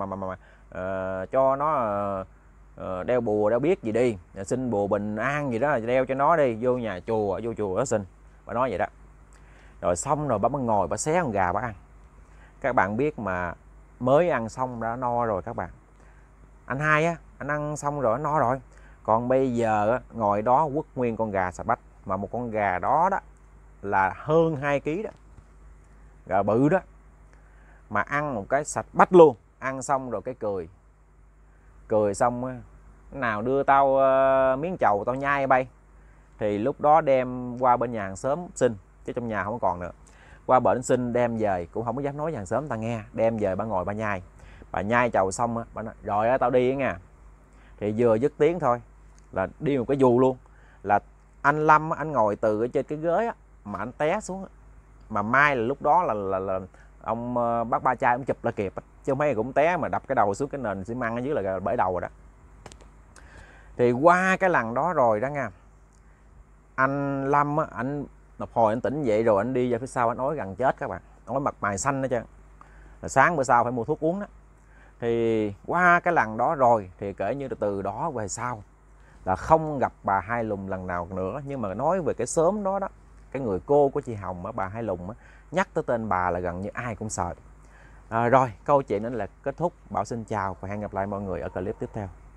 [SPEAKER 1] cho nó đeo bùa đeo biết gì đi, xin bùa bình an gì đó đeo cho nó đi, vô nhà chùa vô chùa đó xin. Bà nói vậy đó. Rồi xong rồi bà mới ngồi bà xé con gà bà ăn. Các bạn biết mà, mới ăn xong đã no rồi các bạn. Anh hai á, anh ăn xong rồi no rồi. Còn bây giờ á, ngồi đó quất nguyên con gà xà bách, mà một con gà đó đó là hơn 2 kg đó, gà bự đó, mà ăn một cái sạch bách luôn. Ăn xong rồi cái cười xong á, nào đưa tao miếng trầu tao nhai bay. Thì lúc đó đem qua bên nhà hàng xóm xin, chứ trong nhà không còn nữa. Qua bển xin đem về, cũng không có dám nói nhà hàng xóm ta nghe. Đem về bà ngồi bà nhai. Bà nhai trầu xong á, bà nói rồi á tao đi á nha. Thì vừa dứt tiếng thôi là đi một cái dù luôn. Là anh Lâm anh ngồi từ ở trên cái ghế á, mà anh té xuống á. Mà may là lúc đó là ông bác ba trai ông chụp lại kịp, chứ mấy cũng té mà đập cái đầu xuống cái nền xi măng ở dưới là bể đầu rồi đó. Thì qua cái lần đó rồi đó nha, anh Lâm á, anh một hồi anh tỉnh dậy rồi anh đi ra phía sau anh ói gần chết các bạn, ói mặt mày xanh hết trơn. Sáng bữa sau phải mua thuốc uống đó. Thì qua cái lần đó rồi thì kể như từ đó về sau là không gặp bà Hai Lùn lần nào nữa. Nhưng mà nói về cái xóm đó đó, cái người cô của chị Hồng á, bà Hai Lùn á, nhắc tới tên bà là gần như ai cũng sợ. Rồi câu chuyện đó là kết thúc. Bảo xin chào và hẹn gặp lại mọi người ở clip tiếp theo.